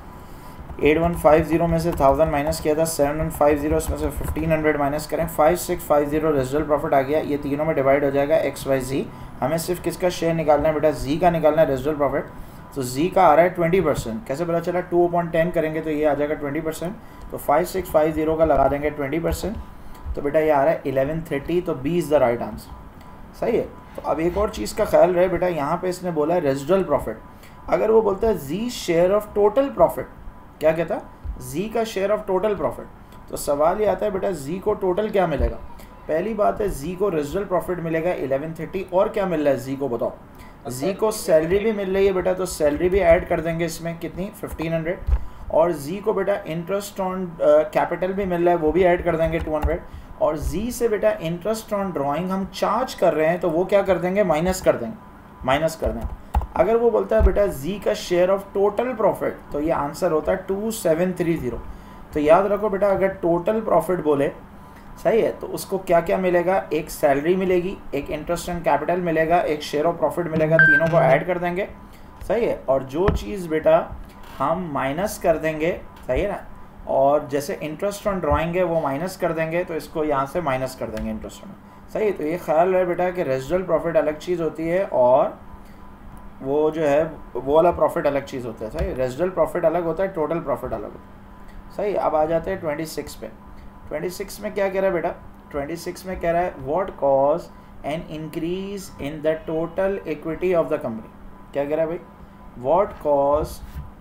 एट वन फाइव जीरो में से थाउजेंड माइनस किया था, सेवन वन फाइव जीरो इसमें से फिफ्टीन हंड्रेड माइनस करें, five six five zero residual profit आ गया। ये तीनों में डिवाइड हो जाएगा एक्स वाई जी। हमें सिर्फ किसका शेयर निकालना है बेटा, जी का निकालना है रेजिडुअल प्रॉफिट। तो जी का आ रहा है ट्वेंटी परसेंट। कैसे पता चला, टू अपॉन टेन करेंगे तो ये आ जाएगा ट्वेंटी परसेंट। तो फाइव सिक्स फाइव जीरो का लगा देंगे ट्वेंटी परसेंट, तो बेटा ये आ रहा है इलेवन थर्टी। तो B is the right answer, सही है। तो अब एक और चीज़ का ख्याल रहे बेटा, यहाँ पे इसने बोला है रेजिडुअल प्रॉफिट। अगर वो बोलता है Z share of total profit, क्या कहता है, जी का शेयर ऑफ टोटल प्रॉफिट, तो सवाल ये आता है बेटा जी को टोटल क्या मिलेगा। पहली बात है जी को रेजिडुअल प्रॉफिट मिलेगा इलेवन थर्टी, और क्या मिल रहा है जी को बताओ। जी को सैलरी भी मिल रही है बेटा, तो सैलरी भी ऐड कर देंगे इसमें, कितनी, फिफ्टीन हंड्रेड। और जी को बेटा इंटरेस्ट ऑन कैपिटल भी मिल रहा है, वो भी ऐड कर देंगे टू हंड्रेड। और जी से बेटा इंटरेस्ट ऑन ड्राइंग हम चार्ज कर रहे हैं, तो वो क्या कर देंगे, माइनस कर देंगे, माइनस कर देंगे। अगर वो बोलता है बेटा जी का शेयर ऑफ टोटल प्रॉफिट, तो ये आंसर होता है टू सेवन थ्री जीरो। तो याद रखो बेटा, अगर टोटल प्रॉफिट बोले, सही है, तो उसको क्या क्या मिलेगा, एक सैलरी मिलेगी, एक इंटरेस्ट ऑन कैपिटल मिलेगा, एक शेयर ऑफ प्रॉफिट मिलेगा, तीनों को ऐड कर देंगे, सही है। और जो चीज़ बेटा हम माइनस कर देंगे, सही है ना, और जैसे इंटरेस्ट ऑन ड्राइंग है वो माइनस कर देंगे, तो इसको यहाँ से माइनस कर देंगे इंटरेस्ट ऑन, सही है। तो ये ख्याल रहे बेटा कि रेजिडुअल प्रॉफिट अलग चीज़ होती है और वो जो है वो वाला प्रॉफिट अलग चीज़ होता है, सही। रेजिडुअल प्रॉफिट अलग होता है, टोटल प्रॉफिट अलग होता है, सही। अब आ जाते हैं ट्वेंटी सिक्स पे। ट्वेंटी सिक्स में क्या कह रहा है बेटा, ट्वेंटी सिक्स में कह रहा है what cause an increase in the total equity of the company. क्या कह रहा है भाई, what cause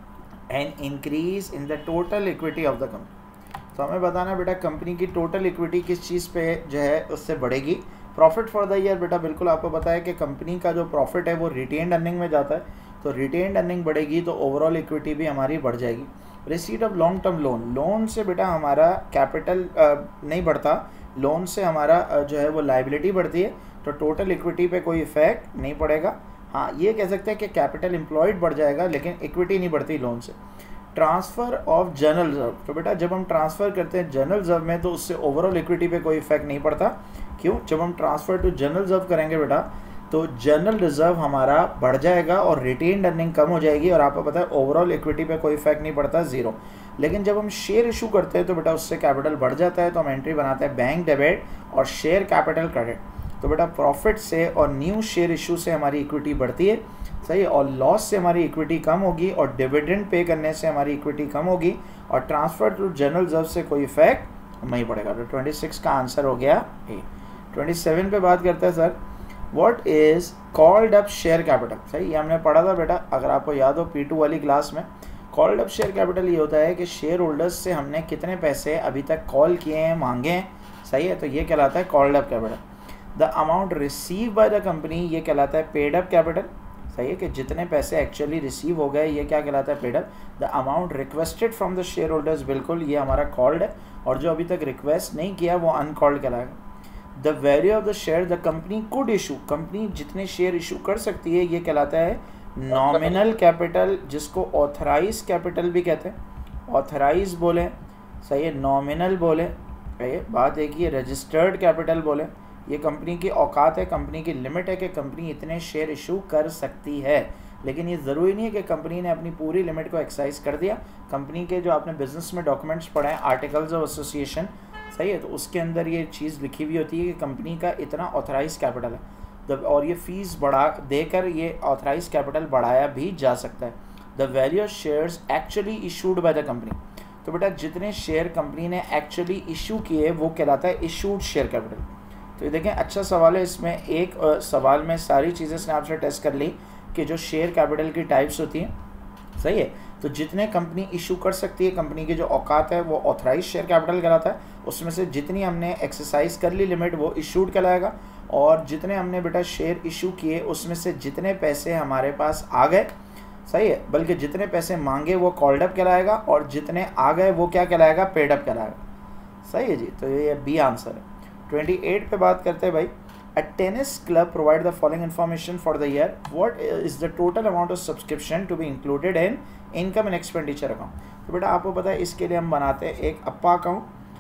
an increase in the total equity of the company. तो हमें बताना बेटा कंपनी की टोटल इक्विटी किस चीज़ पे जो है उससे बढ़ेगी। प्रॉफिट फॉर द ईयर बेटा बिल्कुल आपको पता है कि कंपनी का जो प्रॉफिट है वो रिटेन्ड अर्निंग में जाता है, तो रिटेन्ड अर्निंग बढ़ेगी तो ओवरऑल इक्विटी भी हमारी बढ़ जाएगी। Receipt of long term loan, loan से बेटा हमारा कैपिटल नहीं बढ़ता, लोन से हमारा जो है वो लाइबिलिटी बढ़ती है, तो टोटल इक्विटी पे कोई इफेक्ट नहीं पड़ेगा। हाँ, ये कह सकते हैं कि कैपिटल एम्प्लॉयड बढ़ जाएगा लेकिन इक्विटी नहीं बढ़ती लोन से। ट्रांसफ़र ऑफ जनरल रिजर्व, तो बेटा जब हम ट्रांसफ़र करते हैं जनरल रिजर्व में तो उससे ओवरऑल इक्विटी पे कोई इफेक्ट नहीं पड़ता। क्यों, जब हम ट्रांसफ़र टू जनरल रिजर्व करेंगे बेटा तो जनरल रिजर्व हमारा बढ़ जाएगा और रिटेन्ड अर्निंग कम हो जाएगी, और आपको पता है ओवरऑल इक्विटी पे कोई इफेक्ट नहीं पड़ता, ज़ीरो। लेकिन जब हम शेयर इशू करते हैं तो बेटा उससे कैपिटल बढ़ जाता है, तो हम एंट्री बनाते हैं बैंक डेबिट और शेयर कैपिटल क्रेडिट। तो बेटा प्रॉफिट से और न्यू शेयर इशू से हमारी इक्विटी बढ़ती है, सही, और लॉस से हमारी इक्विटी कम होगी, और डिविडेंड पे करने से हमारी इक्विटी कम होगी, और ट्रांसफ़र टू जनरल रिजर्व से कोई इफेक्ट नहीं पड़ेगा। तो ट्वेंटी सिक्स का आंसर हो गया ए। ट्वेंटी सेवन पे बात करते हैं sir, what is called up share capital. सही, ये हमने पढ़ा था बेटा, अगर आपको याद हो पी टू वाली क्लास में। कॉल्ड अप शेयर कैपिटल ये होता है कि शेयर होल्डर्स से हमने कितने पैसे अभी तक कॉल किए हैं, मांगे हैं, सही है, तो ये कहलाता है called up capital. The amount receive by the company, ये कहलाता है पेड अप कैपिटल, सही है, कि जितने पैसे एक्चुअली रिसीव हो गए ये क्या कहलाता है, paid up. The amount requested from the share holders, बिल्कुल ये हमारा कॉल्ड है, और जो अभी तक रिक्वेस्ट नहीं किया वो अनकॉल्ड कहलाएगा। The value of the share the company could issue, company जितने शेयर इशू कर सकती है ये कहलाता है नॉमिनल कैपिटल, जिसको ऑथराइज कैपिटल भी कहते हैं। ऑथराइज बोले, सही है, नॉमिनल बोले, सही है, बात एक ही है, रजिस्टर्ड कैपिटल बोले। ये कंपनी की औकात है, कंपनी की लिमिट है कि कंपनी इतने शेयर इशू कर सकती है, लेकिन ये ज़रूरी नहीं है कि कंपनी ने अपनी पूरी लिमिट को एक्सरसाइज कर दिया। कंपनी के जो आपने बिजनेस में डॉक्यूमेंट्स पढ़े हैं, आर्टिकल्स ऑफ एसोसिएशन, सही है, तो उसके अंदर ये चीज़ लिखी हुई होती है कि कंपनी का इतना ऑथराइज कैपिटल है, और ये फीस बढ़ा देकर ये ऑथराइज कैपिटल बढ़ाया भी जा सकता है। The value of shares actually issued by the company, तो बेटा जितने शेयर कंपनी ने एक्चुअली इशू किए वो कहलाता है इशूड शेयर कैपिटल। तो ये देखें, अच्छा सवाल है, इसमें एक आ, सवाल में सारी चीज़ें इसने आपसे टेस्ट कर ली कि जो शेयर कैपिटल की टाइप्स होती हैं, सही है, तो जितने कंपनी इशू कर सकती है, कंपनी की जो औकात है वो ऑथराइज शेयर कैपिटल कहलाता है। उसमें से जितनी हमने एक्सरसाइज कर ली लिमिट वो इशूड कहलाएगा, और जितने हमने बेटा शेयर इशू किए उसमें से जितने पैसे हमारे पास आ गए, सही है, बल्कि जितने पैसे मांगे वो कॉल्ड अप कहलाएगा, और जितने आ गए वो क्या कहलाएगा, पेड अप कहलाएगा। सही है जी, तो ये बी आंसर है। ट्वेंटी एट पे बात करते हैं भाई, a tennis club provide the following information for the year, what is the total amount of subscription to be included in income and expenditure account. तो बेटा आपको पता है इसके लिए हम बनाते हैं एक अप्पा अकाउंट,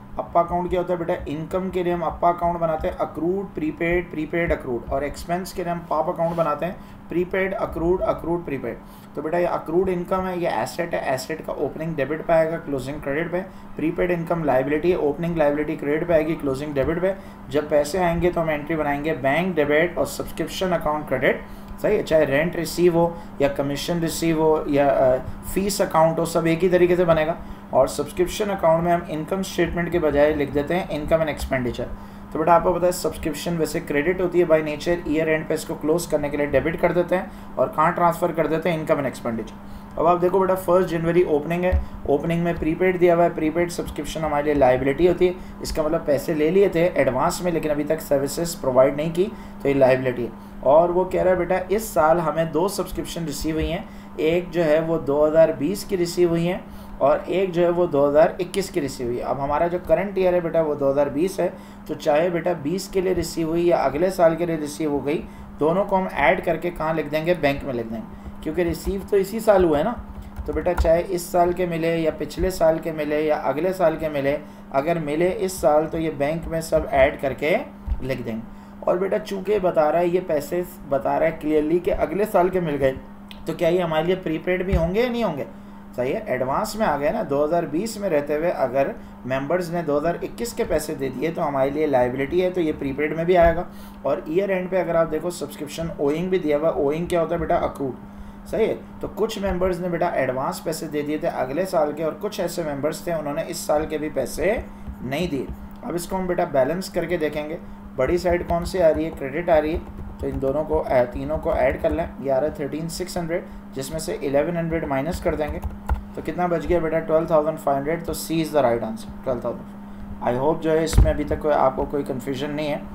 अप्पा अकाउंट क्या होता है बेटा, इनकम के लिए हम अप्पा अकाउंट बनाते हैं, अक्रूड प्रीपेड प्रीपेड अक्रूड, और एक्सपेंस के लिए हम पाप अकाउंट बनाते हैं, प्रीपेड अक्रूड अक्रूड प्रीपेड। तो बेटा ये अक्रूड इनकम है, ये एसेट है, एसेट का ओपनिंग डेबिट पे आएगा, क्लोजिंग क्रेडिट पे। प्रीपेड इनकम लाइबिलिटी है, ओपनिंग लाइबिलिटी क्रेडिट पे आएगी, क्लोजिंग डेबिट पे। जब पैसे आएंगे तो हम एंट्री बनाएंगे बैंक डेबिट और सब्सक्रिप्शन अकाउंट क्रेडिट, सही है। चाहे रेंट रिसीव हो या कमीशन रिसीव हो या फीस अकाउंट हो, सब एक ही तरीके से बनेगा। और सब्सक्रिप्शन अकाउंट में हम इनकम स्टेटमेंट के बजाय लिख देते हैं इनकम एंड एक्सपेंडिचर। तो बेटा आपको पता है सब्सक्रिप्शन वैसे क्रेडिट होती है बाय नेचर, ईयर एंड पे इसको क्लोज करने के लिए डेबिट कर देते हैं और कहाँ ट्रांसफर कर देते हैं, इनकम एंड एक्सपेंडिचर। अब आप देखो बेटा फर्स्ट जनवरी ओपनिंग है, ओपनिंग में प्रीपेड दिया हुआ है, प्रीपेड सब्सक्रिप्शन हमारे लिए लाइबिलिटी होती है, इसका मतलब पैसे ले लिए थे एडवांस में लेकिन अभी तक सर्विसेज प्रोवाइड नहीं की, तो ये लाइबिलिटी है। और वो कह रहा है बेटा इस साल हमें दो सब्सक्रिप्शन रिसीव हुई हैं, एक जो है वो दो हज़ार बीस की रिसीव हुई हैं और एक जो है वो दो हज़ार इक्कीस की रिसीव हुई है। अब हमारा जो करंट ईयर है बेटा वो दो हज़ार बीस है, तो चाहे बेटा बीस के लिए रिसीव हुई या अगले साल के लिए रिसीव हो गई, दोनों को हम ऐड करके कहाँ लिख देंगे, बैंक में लिख देंगे, क्योंकि रिसीव तो इसी साल हुआ है ना। तो बेटा चाहे इस साल के मिले या पिछले साल के मिले या अगले साल के मिले, अगर मिले इस साल तो ये बैंक में सब ऐड करके लिख देंगे। और बेटा चूँकि बता रहा है ये पैसे बता रहा है क्लियरली कि अगले साल के मिल गए, तो क्या ये हमारे लिए प्रीपेड भी होंगे या नहीं होंगे, सही है, एडवांस में आ गए ना। दो हज़ार बीस में रहते हुए अगर मेंबर्स ने दो हज़ार इक्कीस के पैसे दे दिए तो हमारे लिए लाइबिलिटी है, तो ये प्रीपेड में भी आएगा। और ईयर एंड पे अगर आप देखो सब्सक्रिप्शन ओइंग भी दिया हुआ, ओइंग क्या होता है बेटा, अक्रूड, सही है। तो कुछ मेंबर्स ने बेटा एडवांस पैसे दे दिए थे अगले साल के और कुछ ऐसे मेंबर्स थे उन्होंने इस साल के भी पैसे नहीं दिए। अब इसको हम बेटा बैलेंस करके देखेंगे, बड़ी साइड कौन सी आ रही है, क्रेडिट आ रही है, तो इन दोनों को तीनों को ऐड कर लें, ये आ रहा है थर्टीन सिक्स हंड्रेड, जिसमें से इलेवन हंड्रेड माइनस कर देंगे तो कितना बच गया बेटा, ट्वेल्व थाउजेंड फाइव हंड्रेड। तो C is the right answer, twelve thousand. I hope जो है इसमें अभी तक कोई आपको कोई कन्फ्यूजन नहीं है।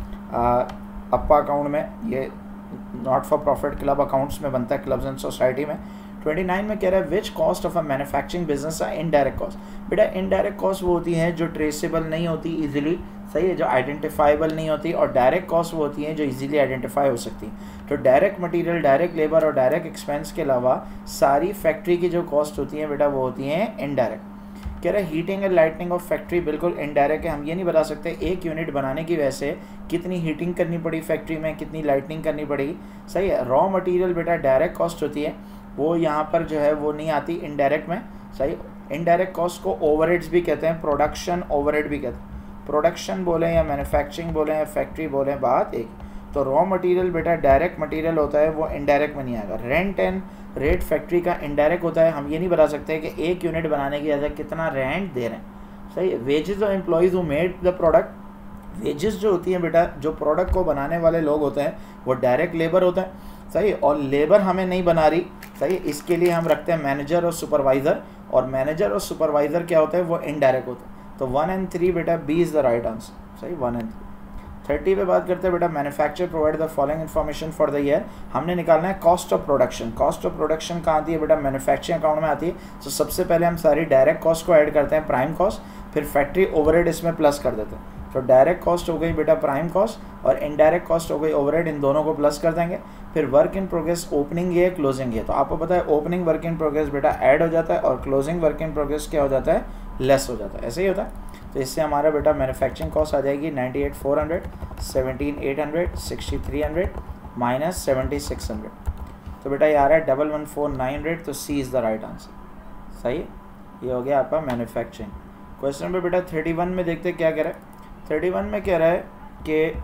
अप्पा अकाउंट में ये not for profit club accounts में बनता है, क्लब्स एंड सोसाइटी में। उनतीस में कह रहा है which cost of a manufacturing business है इनडायरेक्ट कॉस्ट। बेटा इनडायरेक्ट कॉस्ट वो होती हैं जो ट्रेसेबल नहीं होती इजीली, सही है, जो आइडेंटिफाइबल नहीं होती, और डायरेक्ट कॉस्ट वो होती हैं जो इजीली आइडेंटिफाई हो सकती हैं। तो डायरेक्ट मटेरियल, डायरेक्ट लेबर और डायरेक्ट एक्सपेंस के अलावा सारी फैक्ट्री की जो कॉस्ट होती हैं बेटा वो होती हैं इनडायरेक्ट। कह रहे heating and lightning of factory बिल्कुल इनडायरेक्ट है, हम ये नहीं बता सकते एक यूनिट बनाने की वजह से कितनी हीटिंग करनी पड़ी फैक्ट्री में, कितनी लाइटनिंग करनी पड़ी, सही है। रॉ मटेरियल बेटा डायरेक्ट कॉस्ट होती है, वो यहाँ पर जो है वो नहीं आती इनडायरेक्ट में, सही। इनडायरेक्ट कॉस्ट को ओवरहेड्स भी कहते हैं, प्रोडक्शन ओवरहेड भी कहते हैं। प्रोडक्शन बोलें या मैन्युफैक्चरिंग बोलें या फैक्ट्री बोलें, बात एक। तो रॉ मटेरियल बेटा डायरेक्ट मटेरियल होता है, वो इनडायरेक्ट में नहीं आएगा। रेंट एंड रेट फैक्ट्री का इनडायरेक्ट होता है, हम ये नहीं बता सकते कि एक यूनिट बनाने की वजह कितना रेंट दे रहे हैं, सही है। Wages of employees who made the product, wages जो होती हैं बेटा जो प्रोडक्ट को बनाने वाले लोग होते हैं वो डायरेक्ट लेबर होता है, सही। और लेबर हमें नहीं बना रही, सही, इसके लिए हम रखते हैं मैनेजर और सुपरवाइज़र, और मैनेजर और सुपरवाइज़र क्या होता है, वो इनडायरेक्ट होता है। तो वन एंड थ्री बेटा B is the right answer, सही, वन एंड थ्री। थर्टी पे बात करते हैं बेटा manufacture provide the following information for the year. हमने निकालना है cost of production. Cost of production कहाँ आती है बेटा, मैन्युफैक्चरिंग अकाउंट में आती है। तो सबसे पहले हम सारी डायरेक्ट कॉस्ट को ऐड करते हैं, प्राइम कॉस्ट, फिर फैक्ट्री ओवरहेड इसमें प्लस कर देते हैं। तो डायरेक्ट कॉस्ट हो गई बेटा प्राइम कॉस्ट और इनडायरेक्ट कॉस्ट हो गई ओवरहेड, इन दोनों को प्लस कर देंगे। फिर वर्क इन प्रोग्रेस ओपनिंग ये क्लोजिंग ये, तो आपको पता है ओपनिंग वर्क इन प्रोग्रेस बेटा ऐड हो जाता है और क्लोजिंग वर्क इन प्रोग्रेस क्या हो जाता है, लेस हो जाता है, ऐसे ही होता है। तो इससे हमारा बेटा मैन्युफैक्चरिंग कॉस्ट आ जाएगी ninety eight four hundred, seventeen eight hundred, sixty three hundred minus seventy six hundred. तो बेटा ये आ रहा है double one four nine hundred, तो C is the right answer, सही। ये हो गया आपका मैन्युफैक्चरिंग। क्वेश्चन नंबर बेटा थर्टी वन में देखते क्या कह रहा है। थर्टी वन में कह रहा है कि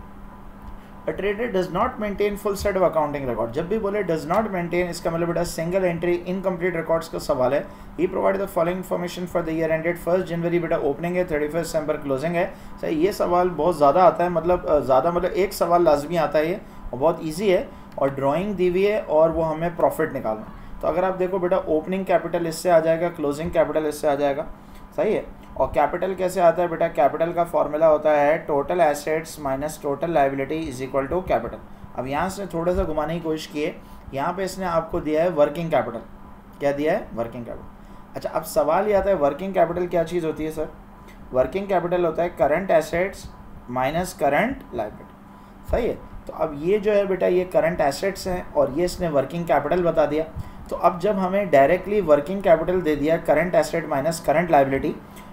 A trader does not maintain full set of accounting record। जब भी बोले does not maintain, इसका मतलब बेटा सिंगल एंट्री इनकम्प्लीट रिकॉर्ड्स का सवाल है। He provide the following information for the year ended first January बेटा ओपनिंग है, थर्टी फर्स्ट दिसंबर क्लोजिंग है, सही। ये सवाल बहुत ज़्यादा आता है, मतलब ज़्यादा मतलब एक सवाल लाजमी आता है ये, और बहुत ईजी है, और ड्राइंग दी हुई है और वो हमें प्रॉफिट निकालना है। तो अगर आप देखो बेटा ओपनिंग कैपिटल इससे आ जाएगा, क्लोजिंग कैपिटल इससे आ जाएगा, सही है। और कैपिटल कैसे आता है बेटा, कैपिटल का फॉर्मूला होता है total assets minus total liability is equal to capital. अब यहाँ से थोड़ा सा घुमाने की कोशिश की है, यहाँ पे इसने आपको दिया है वर्किंग कैपिटल। क्या दिया है, वर्किंग कैपिटल। अच्छा अब सवाल ये आता है वर्किंग कैपिटल क्या चीज़ होती है सर। वर्किंग कैपिटल होता है current assets minus current liability, सही है। तो अब ये जो है बेटा ये करंट एसेट्स हैं और ये इसने वर्किंग कैपिटल बता दिया। तो अब जब हमें डायरेक्टली वर्किंग कैपिटल दे दिया current asset minus current liability,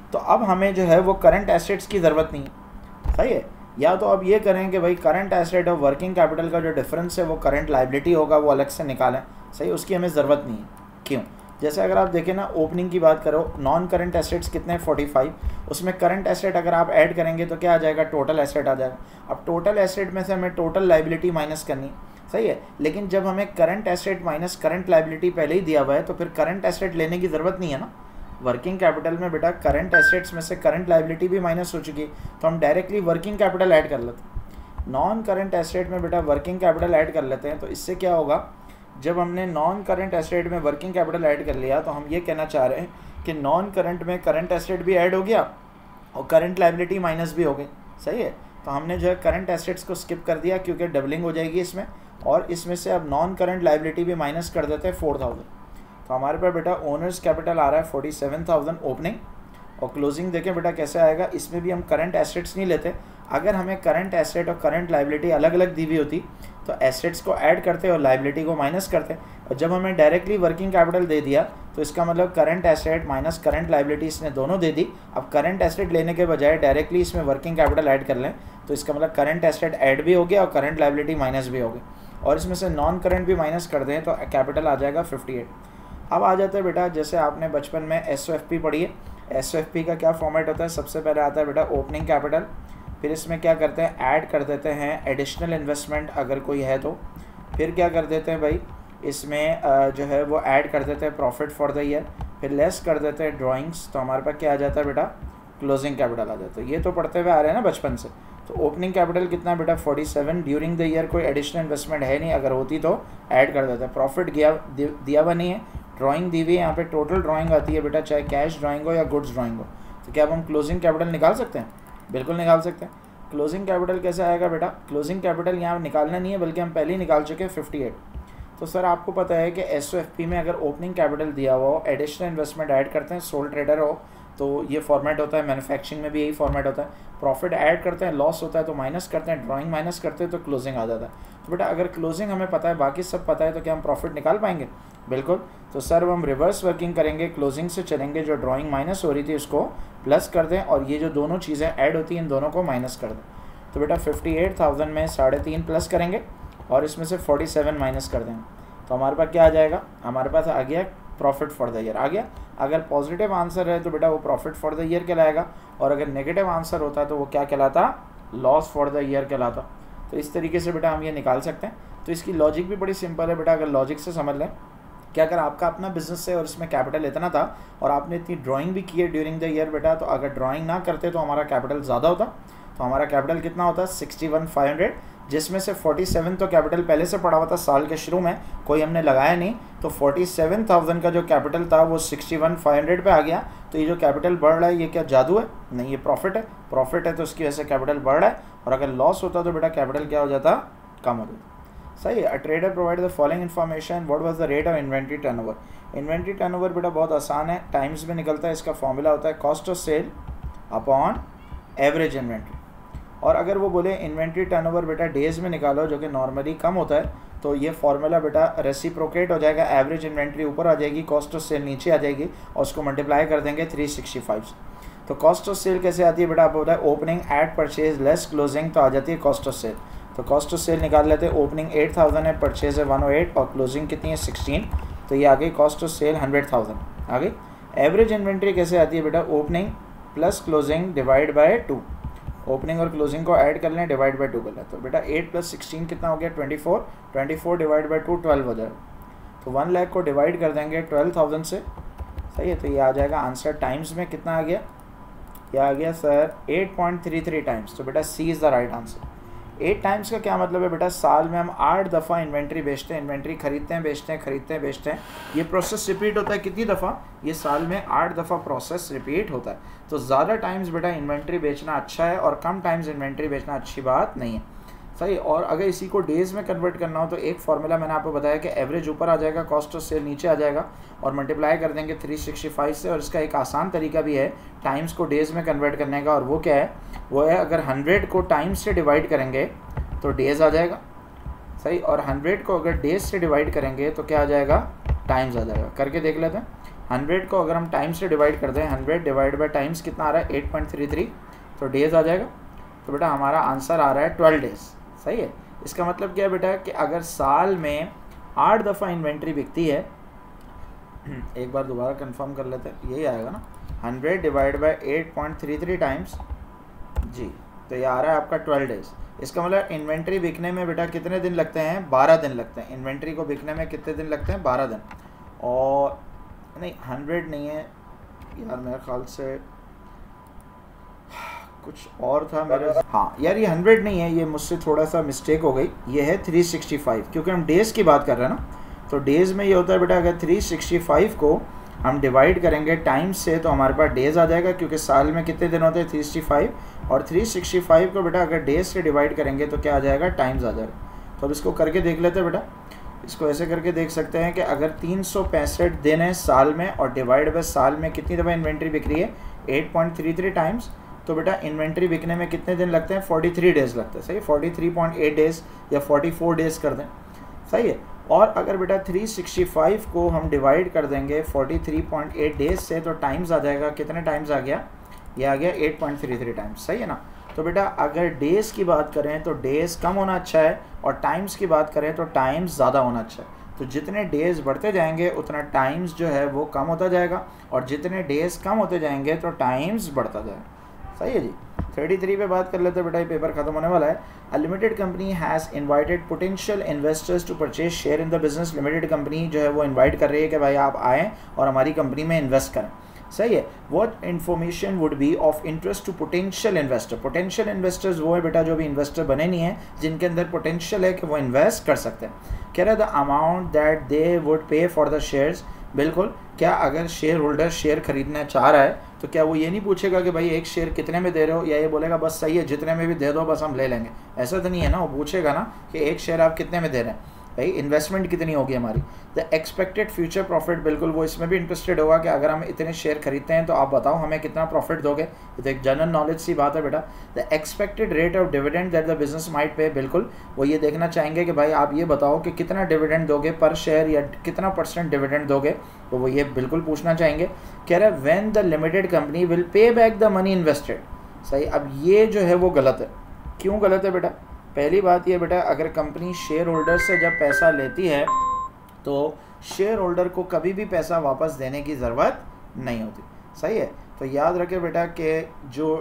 तो अब हमें जो है वो करंट एसेट्स की ज़रूरत नहीं है, सही है। या तो अब ये करें कि भाई करंट एसेट और वर्किंग कैपिटल का जो डिफरेंस है वो करंट लाइबिलिटी होगा, वो अलग से निकालें, सही, उसकी हमें ज़रूरत नहीं है। क्यों? जैसे अगर आप देखें ना, ओपनिंग की बात करो, नॉन करंट एसेट्स कितने हैं फोर्टी फाइव, उसमें करंट एसेट अगर आप ऐड करेंगे तो क्या आ जाएगा, टोटल एसेट आ जाएगा। अब टोटल एसेट में से हमें टोटल लाइबिलिटी माइनस करनी है, सही है। लेकिन जब हमें current asset minus current liability पहले ही दिया हुआ है तो फिर करंट एसेट लेने की ज़रूरत नहीं है ना। वर्किंग कैपिटल में बेटा करंट एसेट्स में से करंट लाइबिलिटी भी माइनस हो चुकी है, तो हम डायरेक्टली वर्किंग कैपिटल ऐड कर लेते हैं। नॉन करंट एसेट में बेटा वर्किंग कैपिटल ऐड कर लेते हैं, तो इससे क्या होगा, जब हमने नॉन करंट एसेट में वर्किंग कैपिटल ऐड कर लिया तो हम ये कहना चाह रहे हैं कि नॉन करंट में करंट एसेट भी ऐड हो गया और करंट लाइबिलिटी माइनस भी हो गई, सही है। तो हमने जो है करंट एसेट्स को स्किप कर दिया क्योंकि डबलिंग हो जाएगी इसमें, और इसमें से अब नॉन करंट लाइबिलिटी भी माइनस कर देते हैं फोर थाउजेंड। तो हमारे पास बेटा ओनर्स कैपिटल आ रहा है फोर्टी सेवन थाउजेंड ओपनिंग, और क्लोजिंग देखें बेटा कैसे आएगा, इसमें भी हम करंट एसेट्स नहीं लेते। अगर हमें करंट एसेट और करंट लाइबिलिटी अलग अलग दी हुई होती तो एसेट्स को ऐड करते और लाइबिलिटी को माइनस करते, और जब हमें डायरेक्टली वर्किंग कैपिटल दे दिया तो इसका मतलब current asset minus current liability इसने दोनों दे दी। अब करंट एसेट लेने के बजाय डायरेक्टली इसमें वर्किंग कैपिटल ऐड कर लें तो इसका मतलब करंट एसेट ऐड भी हो गया और करंट लाइबिलिटी माइनस भी हो गई, और इसमें से नॉन करंट भी माइनस कर दें तो कैपिटल आ जाएगा फिफ्टी एट। अब आ जाता है बेटा, जैसे आपने बचपन में एस ओ एफ पी पढ़ी है, एस ओ एफ पी का क्या फॉर्मेट होता है, सबसे पहले आता है बेटा ओपनिंग कैपिटल, फिर इसमें क्या करते हैं, ऐड कर देते हैं एडिशनल इन्वेस्टमेंट अगर कोई है तो, फिर क्या कर देते हैं भाई, इसमें जो है वो ऐड कर देते हैं प्रॉफिट फॉर द ईयर, फिर लेस कर देते हैं ड्राइंग्स, तो हमारे पास क्या आ जाता है बेटा, क्लोजिंग कैपिटल आ जाता है। ये तो पढ़ते हुए आ रहे हैं ना बचपन से। तो ओपनिंग कैपिटल कितना बेटा forty seven, during the year कोई एडिशनल इन्वेस्टमेंट है नहीं, अगर होती तो ऐड कर देते हैं। प्रॉफिट गया दिया हुआ नहीं है, ड्राइंग दी हुई है, यहाँ पे टोटल ड्राइंग आती है बेटा, चाहे कैश ड्राइंग हो या गुड्स ड्राइंग हो। तो क्या अब हम क्लोजिंग कैपिटल निकाल सकते हैं? बिल्कुल निकाल सकते हैं। क्लोजिंग कैपिटल कैसे आएगा बेटा, क्लोजिंग कैपिटल यहाँ निकालना नहीं है बल्कि हम पहले ही निकाल चुके हैं फिफ्टी एट। तो सर आपको पता है कि एस ओ एफ पी में अगर ओपनिंग कैपिटल दिया हुआ हो, एडिशनल इन्वेस्टमेंट ऐड करते हैं, सोल ट्रेडर हो तो ये फॉर्मेट होता है, मैन्युफैक्चरिंग में भी यही फॉर्मेट होता है, प्रॉफिट ऐड करते हैं, लॉस होता है तो माइनस करते हैं, ड्राइंग माइनस करते हैं तो क्लोजिंग आ जाता है। तो बेटा अगर क्लोजिंग हमें पता है, बाकी सब पता है, तो क्या हम प्रॉफिट निकाल पाएंगे? बिल्कुल। तो सर हम रिवर्स वर्किंग करेंगे, क्लोजिंग से चलेंगे, जो ड्राइंग माइनस हो रही थी उसको प्लस कर दें, और ये जो दोनों चीज़ें ऐड होती हैं इन दोनों को माइनस कर दें। तो बेटा फिफ्टी एट थाउजेंड में साढ़े तीन प्लस करेंगे और इसमें से फोर्टी सेवन माइनस कर देंगे, तो हमारे पास क्या आ जाएगा, हमारे पास आ गया प्रॉफिट फॉर द ईयर आ गया। अगर पॉजिटिव आंसर है तो बेटा वो प्रॉफिट फॉर द ईयर कहलाएगा, और अगर नेगेटिव आंसर होता तो वो क्या कहलाता, लॉस फॉर द ईयर कहलाता। तो इस तरीके से बेटा हम ये निकाल सकते हैं। तो इसकी लॉजिक भी बड़ी सिंपल है बेटा, अगर लॉजिक से समझ लें कि अगर आपका अपना बिजनेस है और इसमें कैपिटल इतना था और आपने इतनी ड्राइंग भी की है ड्यूरिंग द ईयर बेटा, तो अगर ड्राइंग ना करते तो हमारा कैपिटल ज़्यादा होता। तो हमारा कैपिटल कितना होता है, सिक्सटी वन फाइव हंड्रेड, जिसमें से फोर्टी सेवन तो कैपिटल पहले से पड़ा हुआ था साल के शुरू में, कोई हमने लगाया नहीं, तो फोर्टी सेवन थाउजेंड का जो कैपिटल था वो सिक्सटी वन फाइव हंड्रेड पे आ गया। तो ये जो कैपिटल बढ़ रहा है ये क्या जादू है? नहीं, ये प्रॉफिट है। प्रॉफिट है तो उसकी वजह से कैपिटल बढ़ रहा है, और अगर लॉस होता तो बेटा कैपिटल क्या हो जाता, कम हो जाता। सही है। A trader provide the following information, what was the rate of inventory turnover. Inventory turnover बेटा बहुत आसान है, टाइम्स में निकलता है, इसका फॉर्मूला होता है cost of sale upon average inventory. और अगर वो बोले इन्वेंट्री टर्नओवर बेटा डेज़ में निकालो, जो कि नॉर्मली कम होता है, तो ये फार्मूला बेटा रेसिप्रोकेट हो जाएगा, एवरेज इन्वेंट्री ऊपर आ जाएगी, कॉस्ट ऑफ सेल नीचे आ जाएगी, और उसको मल्टीप्लाई कर देंगे थ्री सिक्सटी फाइव से। तो कॉस्ट ऑफ सेल कैसे आती है बेटा, आपको पता है opening eight purchase less closing, तो आ जाती है कॉस्ट ऑफ सेल। तो कॉस्ट ऑफ सेल निकाल लेते हैं, ओपनिंग एट थाउजेंड है, परचेज है वन ओ एट, और क्लोजिंग कितनी है सिक्सटीन, तो ये आ गई cost of sale hundred thousand आ गई। एवरेज इन्वेंट्री कैसे आती है बेटा, opening plus closing divide by two, opening और क्लोजिंग को ऐड कर लें, डिवाइड बाय टू कर लें, तो बेटा एट प्लस सिक्सटीन कितना हो गया, twenty four, twenty four divide by two twelve हो जाएगा। तो वन लाख को डिवाइड कर देंगे ट्वेल्व थाउजेंड से, सही है। तो ये आ जाएगा आंसर, टाइम्स में कितना आ गया, ये आ गया sir eight point three three times. तो बेटा C is the right answer. Eight times का क्या मतलब है बेटा, साल में हम आठ दफ़ा इन्वेंट्री बेचते हैं, इन्वेंट्री खरीदते हैं बेचते हैं खरीदते हैं बेचते हैं। ये प्रोसेस रिपीट होता है कितनी दफ़ा, ये साल में आठ दफ़ा प्रोसेस रिपीट होता है। तो ज़्यादा टाइम्स बेटा इन्वेंट्री बेचना अच्छा है, और कम टाइम्स इन्वेंट्री बेचना अच्छी बात नहीं है, सही। और अगर इसी को डेज़ में कन्वर्ट करना हो तो एक फार्मूला मैंने आपको बताया कि एवरेज ऊपर आ जाएगा, कॉस्ट ऑफ सेल नीचे आ जाएगा, और मल्टीप्लाई कर देंगे थ्री सिक्सटी फाइव से। और इसका एक आसान तरीका भी है टाइम्स को डेज़ में कन्वर्ट करने का, और वो क्या है, वो है अगर हंड्रेड को टाइम्स से डिवाइड करेंगे तो डेज़ आ जाएगा, सही। और हंड्रेड को अगर डेज से डिवाइड करेंगे तो क्या आ जाएगा, टाइम्स आ जाएगा। करके देख लेते हैं। हंड्रेड को अगर हम टाइम से डिवाइड करते हैं, हंड्रेड डिवाइड बाई टाइम्स कितना आ रहा है, एट पॉइंट थ्री थ्री, तो डेज आ जाएगा। तो बेटा हमारा आंसर आ रहा है ट्वेल्व डेज। सही है। इसका मतलब क्या है बेटा कि अगर साल में आठ दफ़ा इन्वेंट्री बिकती है, एक बार दोबारा कंफर्म कर लेते हैं, यही आएगा ना, hundred divide by eight point three three times जी, तो ये आ रहा है आपका ट्वेल्व डेज। इसका मतलब इन्वेंट्री बिकने में बेटा कितने दिन लगते हैं, बारह दिन लगते हैं। इन्वेंट्री को बिकने में कितने दिन लगते हैं, बारह दिन। और नहीं हंड्रेड नहीं है यार, मेरे ख्याल से कुछ और था मेरे, हाँ यार ये हंड्रेड नहीं है, ये मुझसे थोड़ा सा मिस्टेक हो गई, ये है थ्री सिक्सटी फाइव, क्योंकि हम डेज़ की बात कर रहे हैं ना। तो डेज़ में ये होता है बेटा, अगर थ्री सिक्सटी फाइव को हम डिवाइड करेंगे टाइम्स से तो हमारे पास डेज़ आ जाएगा, क्योंकि साल में कितने दिन होते हैं, थ्री सिक्सटी फाइव, और थ्री सिक्सटी फाइव को बेटा अगर डेज से डिवाइड करेंगे तो क्या आ जाएगा, टाइम्स आ जाएगा। तो अब इसको करके देख लेते हैं बेटा। इसको ऐसे करके देख सकते हैं कि अगर तीन सौ पैंसठ दिन है साल में और डिवाइड बाय साल में कितनी दफ़ा इन्वेंट्री बिक रही है, eight point three three times, तो बेटा इन्वेंट्री बिकने में कितने दिन लगते हैं, फोर्टी थ्री डेज़ लगते हैं। सही, forty three point eight days या फोर्टी फोर डेज़ कर दें। सही है। और अगर बेटा थ्री सिक्सटी फाइव को हम डिवाइड कर देंगे forty three point eight days से तो टाइम्स आ जाएगा, कितने टाइम्स आ गया, ये आ गया eight point three three times. सही है ना। तो बेटा अगर डेज़ की बात करें तो डेज़ कम होना अच्छा है, और टाइम्स की बात करें तो टाइम्स ज़्यादा होना अच्छा है। तो जितने डेज़ बढ़ते जाएंगे उतना टाइम्स जो है वो कम होता जाएगा, और जितने डेज़ कम होते जाएंगे तो टाइम्स बढ़ता जाएगा। सही है जी। थर्टी थ्री पे बात कर लेते हैं बेटा, ये पेपर खत्म होने वाला है। A limited company has invited potential investors to purchase share in the business. Limited company जो है वो इनवाइट कर रही है कि भाई आप आएँ और हमारी कंपनी में इन्वेस्ट करें। सही है। What information would be of interest to potential investor. Potential investors वो है बेटा जो भी इन्वेस्टर बने नहीं हैं, जिनके अंदर पोटेंशियल है कि वो इन्वेस्ट कर सकते हैं। कह रहा है the amount that they would pay for the shares. बिल्कुल, क्या अगर शेयर होल्डर शेयर खरीदना चाह रहा है तो क्या वो ये नहीं पूछेगा कि भाई एक शेयर कितने में दे रहे हो, या ये बोलेगा बस सही है जितने में भी दे दो बस हम ले लेंगे, ऐसा तो नहीं है ना। वो पूछेगा ना कि एक शेयर आप कितने में दे रहे हैं, भाई इन्वेस्टमेंट कितनी होगी हमारी। द एक्सपेक्टेड फ्यूचर प्रॉफिट, बिल्कुल वो इसमें भी इंटरेस्टेड होगा कि अगर हम इतने शेयर खरीदते हैं तो आप बताओ हमें कितना प्रॉफिट दोगे। ये तो एक जनरल नॉलेज सी बात है बेटा। The expected rate of dividend that the business might pay, बिल्कुल वो ये देखना चाहेंगे कि भाई आप ये बताओ कि कितना डिविडेंड दोगे पर शेयर, या कितना परसेंट डिविडेंड दोगे, तो वो ये बिल्कुल पूछना चाहेंगे। कह रहा है when the limited company will pay back the money invested. सही, अब ये जो है वो गलत है। क्यों गलत है बेटा? पहली बात ये बेटा, अगर कंपनी शेयर होल्डर से जब पैसा लेती है तो शेयर होल्डर को कभी भी पैसा वापस देने की ज़रूरत नहीं होती। सही है। तो याद रखें बेटा कि जो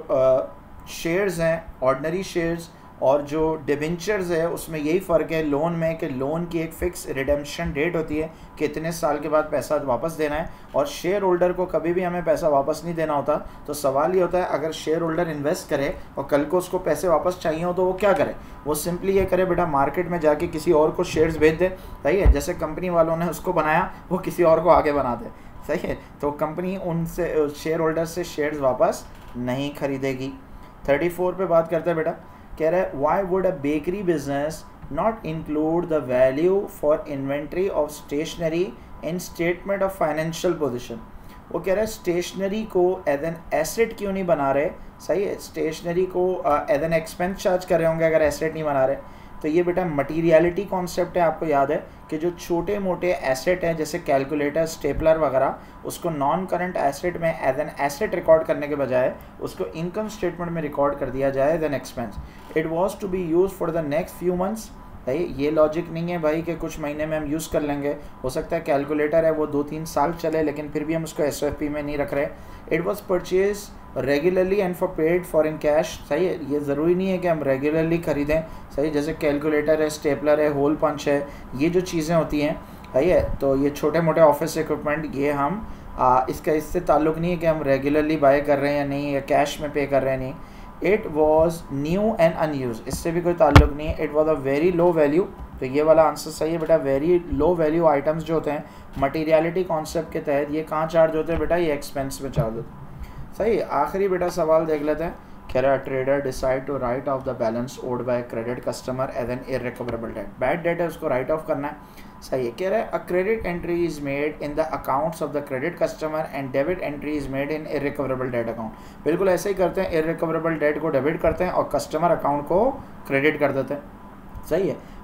शेयर्स हैं, ऑर्डिनरी शेयर्स और जो डिबेंचर्स है उसमें यही फ़र्क है लोन में, कि लोन की एक फ़िक्स रिडेम्पशन डेट होती है कि इतने साल के बाद पैसा वापस देना है, और शेयर होल्डर को कभी भी हमें पैसा वापस नहीं देना होता। तो सवाल ये होता है अगर शेयर होल्डर इन्वेस्ट करे और कल को उसको पैसे वापस चाहिए हो तो वो क्या करे? वो सिंपली ये करे बेटा, मार्केट में जाके किसी और को शेयर्स बेच दे। सही है। जैसे कंपनी वालों ने उसको बनाया वो किसी और को आगे बना दे। सही है। तो कंपनी उनसे शेयर होल्डर से शेयर्स वापस नहीं खरीदेगी। थर्टी फोर पे बात करते हैं बेटा। कह रहा है why would a bakery business not include the value for inventory of stationery in statement of financial position. वो कह रहा है स्टेशनरी को एज एन एसेट क्यों नहीं बना रहे। सही है। स्टेशनरी को एज एन एक्सपेंस चार्ज कर रहे होंगे अगर एसेट नहीं बना रहे। तो ये बेटा मटीरियलिटी कॉन्सेप्ट है। आपको याद है कि जो छोटे मोटे एसेट हैं जैसे कैलकुलेटर, स्टेपलर वगैरह, उसको नॉन करंट एसेट में एज एन एसेट रिकॉर्ड करने के बजाय उसको इनकम स्टेटमेंट में रिकॉर्ड कर दिया जाए as an expense. It was to be use for the next few months. भाई ये लॉजिक नहीं है भाई कि कुछ महीने में हम यूज़ कर लेंगे। हो सकता है कैलकुलेटर है वो दो तीन साल चले लेकिन फिर भी हम उसको एस एफ पी में नहीं रख रहे। It was purchase regularly and for paid for in cash. सही है। ये ज़रूरी नहीं है कि हम रेगुलरली ख़रीदें। सही, जैसे कैलकुलेटर है, स्टेपलर है, होल पंच है, ये जो चीज़ें होती हैं, सही है, तो ये छोटे मोटे ऑफिस इक्विपमेंट, ये हम आ, इसका इससे ताल्लुक़ नहीं है कि हम रेगुलरली बाय कर रहे हैं या नहीं, या कैश में पे कर रहे हैं नहीं। It was new and unused, इससे भी कोई ताल्लुक़ नहीं है। It was a very low value. तो ये वाला आंसर सही है बेटा। वेरी लो वैल्यू आइटम्स जो होते हैं मटीरियलिटी कॉन्सेप्ट के तहत ये कहाँ चार्ज होते हैं बेटा? ये एक्सपेंस में चार्ज होते हैं। सही। आखिरी बेटा सवाल देख लेते हैं। कह रहा है trader decide to write off the balance owed by credit customer as an irrecoverable debt. Bad debt है उसको राइट ऑफ करना है। सही है। कह रहा है a credit entry is made in the accounts of the credit customer and debit entry is made in irrecoverable debt account. बिल्कुल ऐसे ही करते हैं, इररिकवरेबल डेट को डेबिट करते हैं और कस्टमर अकाउंट को क्रेडिट कर देते हैं। सही है।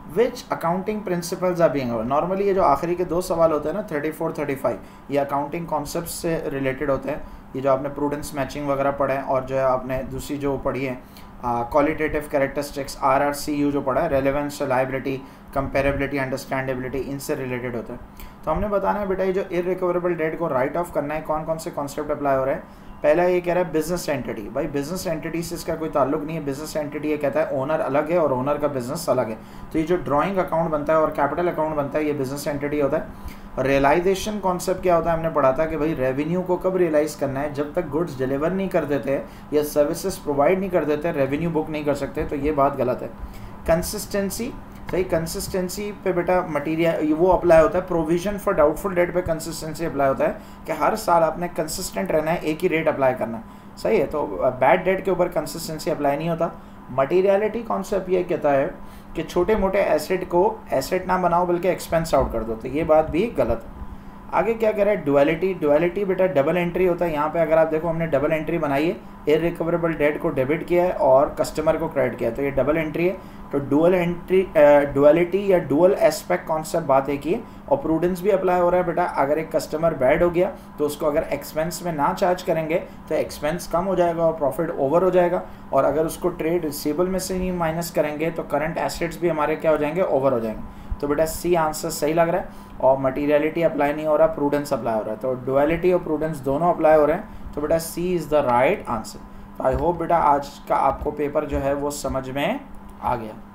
Which accounting principles are being, normally ये जो आखिरी के दो सवाल होते हैं ना थर्टी फोर थर्टी फाइव, ये अकाउंटिंग कॉन्सेप्ट से रिलेटेड होते हैं। ये जो आपने प्रूडेंस मैचिंग वगैरह पढ़े हैं और जो है आपने दूसरी जो पढ़ी है qualitative characteristics R R C U जो पढ़ा है, रेलेवेंस, रिलायबिलिटी, कंपेरेबिलिटी, अंडरस्टैंडेबिलिटी, इनसे रिलेटेड होता है। तो हमने बताना है बेटा ये जो इररिकवरेबल डेट को राइट ऑफ करना है, कौन कौन से कॉन्सेप्ट अप्लाई हो रहे हैं। पहला ये कह रहा है बिजनेस एंटिटी, भाई बिजनेस एंटिटी से इसका कोई ताल्लुक नहीं है। बिजनेस एंटिटी ये कहता है ओनर अलग है और ओनर का बिजनेस अलग है। तो ये जो ड्राइंग अकाउंट बनता है और कैपिटल अकाउंट बनता है, ये बिजनेस एंटिटी होता है। रियलाइजेशन कॉन्सेप्ट क्या होता है, हमने पढ़ा था कि भाई रेवेन्यू को कब रियलाइज़ करना है, जब तक गुड्स डिलीवर नहीं कर देते या सर्विसेज प्रोवाइड नहीं कर देते, रेवेन्यू बुक नहीं कर सकते, तो ये बात गलत है। कंसिस्टेंसी, सही, कंसिस्टेंसी पे बेटा मटीरियल वो अप्लाई होता है। प्रोविजन फॉर डाउटफुल डेट पे कंसिस्टेंसी अप्लाई होता है कि हर साल आपने कंसिस्टेंट रहना है, एक ही रेट अप्लाई करना है, सही है। तो बैड डेट के ऊपर कंसिस्टेंसी अप्लाई नहीं होता। मटीरियलिटी कॉन्सेप्ट ये कहता है कि छोटे मोटे एसेट को एसेट ना बनाओ बल्कि एक्सपेंस आउट कर दो, तो ये बात भी गलत है। आगे क्या कह रहा है, डुअलिटी, डुअलिटी बेटा डबल एंट्री होता है। यहाँ पे अगर आप देखो हमने डबल एंट्री बनाई है, इररिकवरेबल डेट को डेबिट किया है और कस्टमर को क्रेडिट किया है, तो ये डबल एंट्री है। तो डुअल एंट्री, डुअलिटी या डुअल एस्पेक्ट कॉन्सेप्ट बात एक ही है। और प्रूडेंस भी अप्लाई हो रहा है बेटा, अगर एक कस्टमर बैड हो गया तो उसको अगर एक्सपेंस में ना चार्ज करेंगे तो एक्सपेंस कम हो जाएगा और प्रॉफिट ओवर हो जाएगा। और अगर उसको ट्रेड रिसीवेबल में से ही माइनस करेंगे तो करंट एसेट्स भी हमारे क्या हो जाएंगे, ओवर हो जाएंगे। तो बेटा सी आंसर सही लग रहा है। और मटीरियलिटी अप्लाई नहीं हो रहा, प्रूडेंस अप्लाई हो रहा है। तो डुअलिटी और प्रूडेंस दोनों अप्लाई हो रहे हैं, तो बेटा C is the right answer. तो आई होप बेटा आज का आपको पेपर जो है वो समझ में आ गया।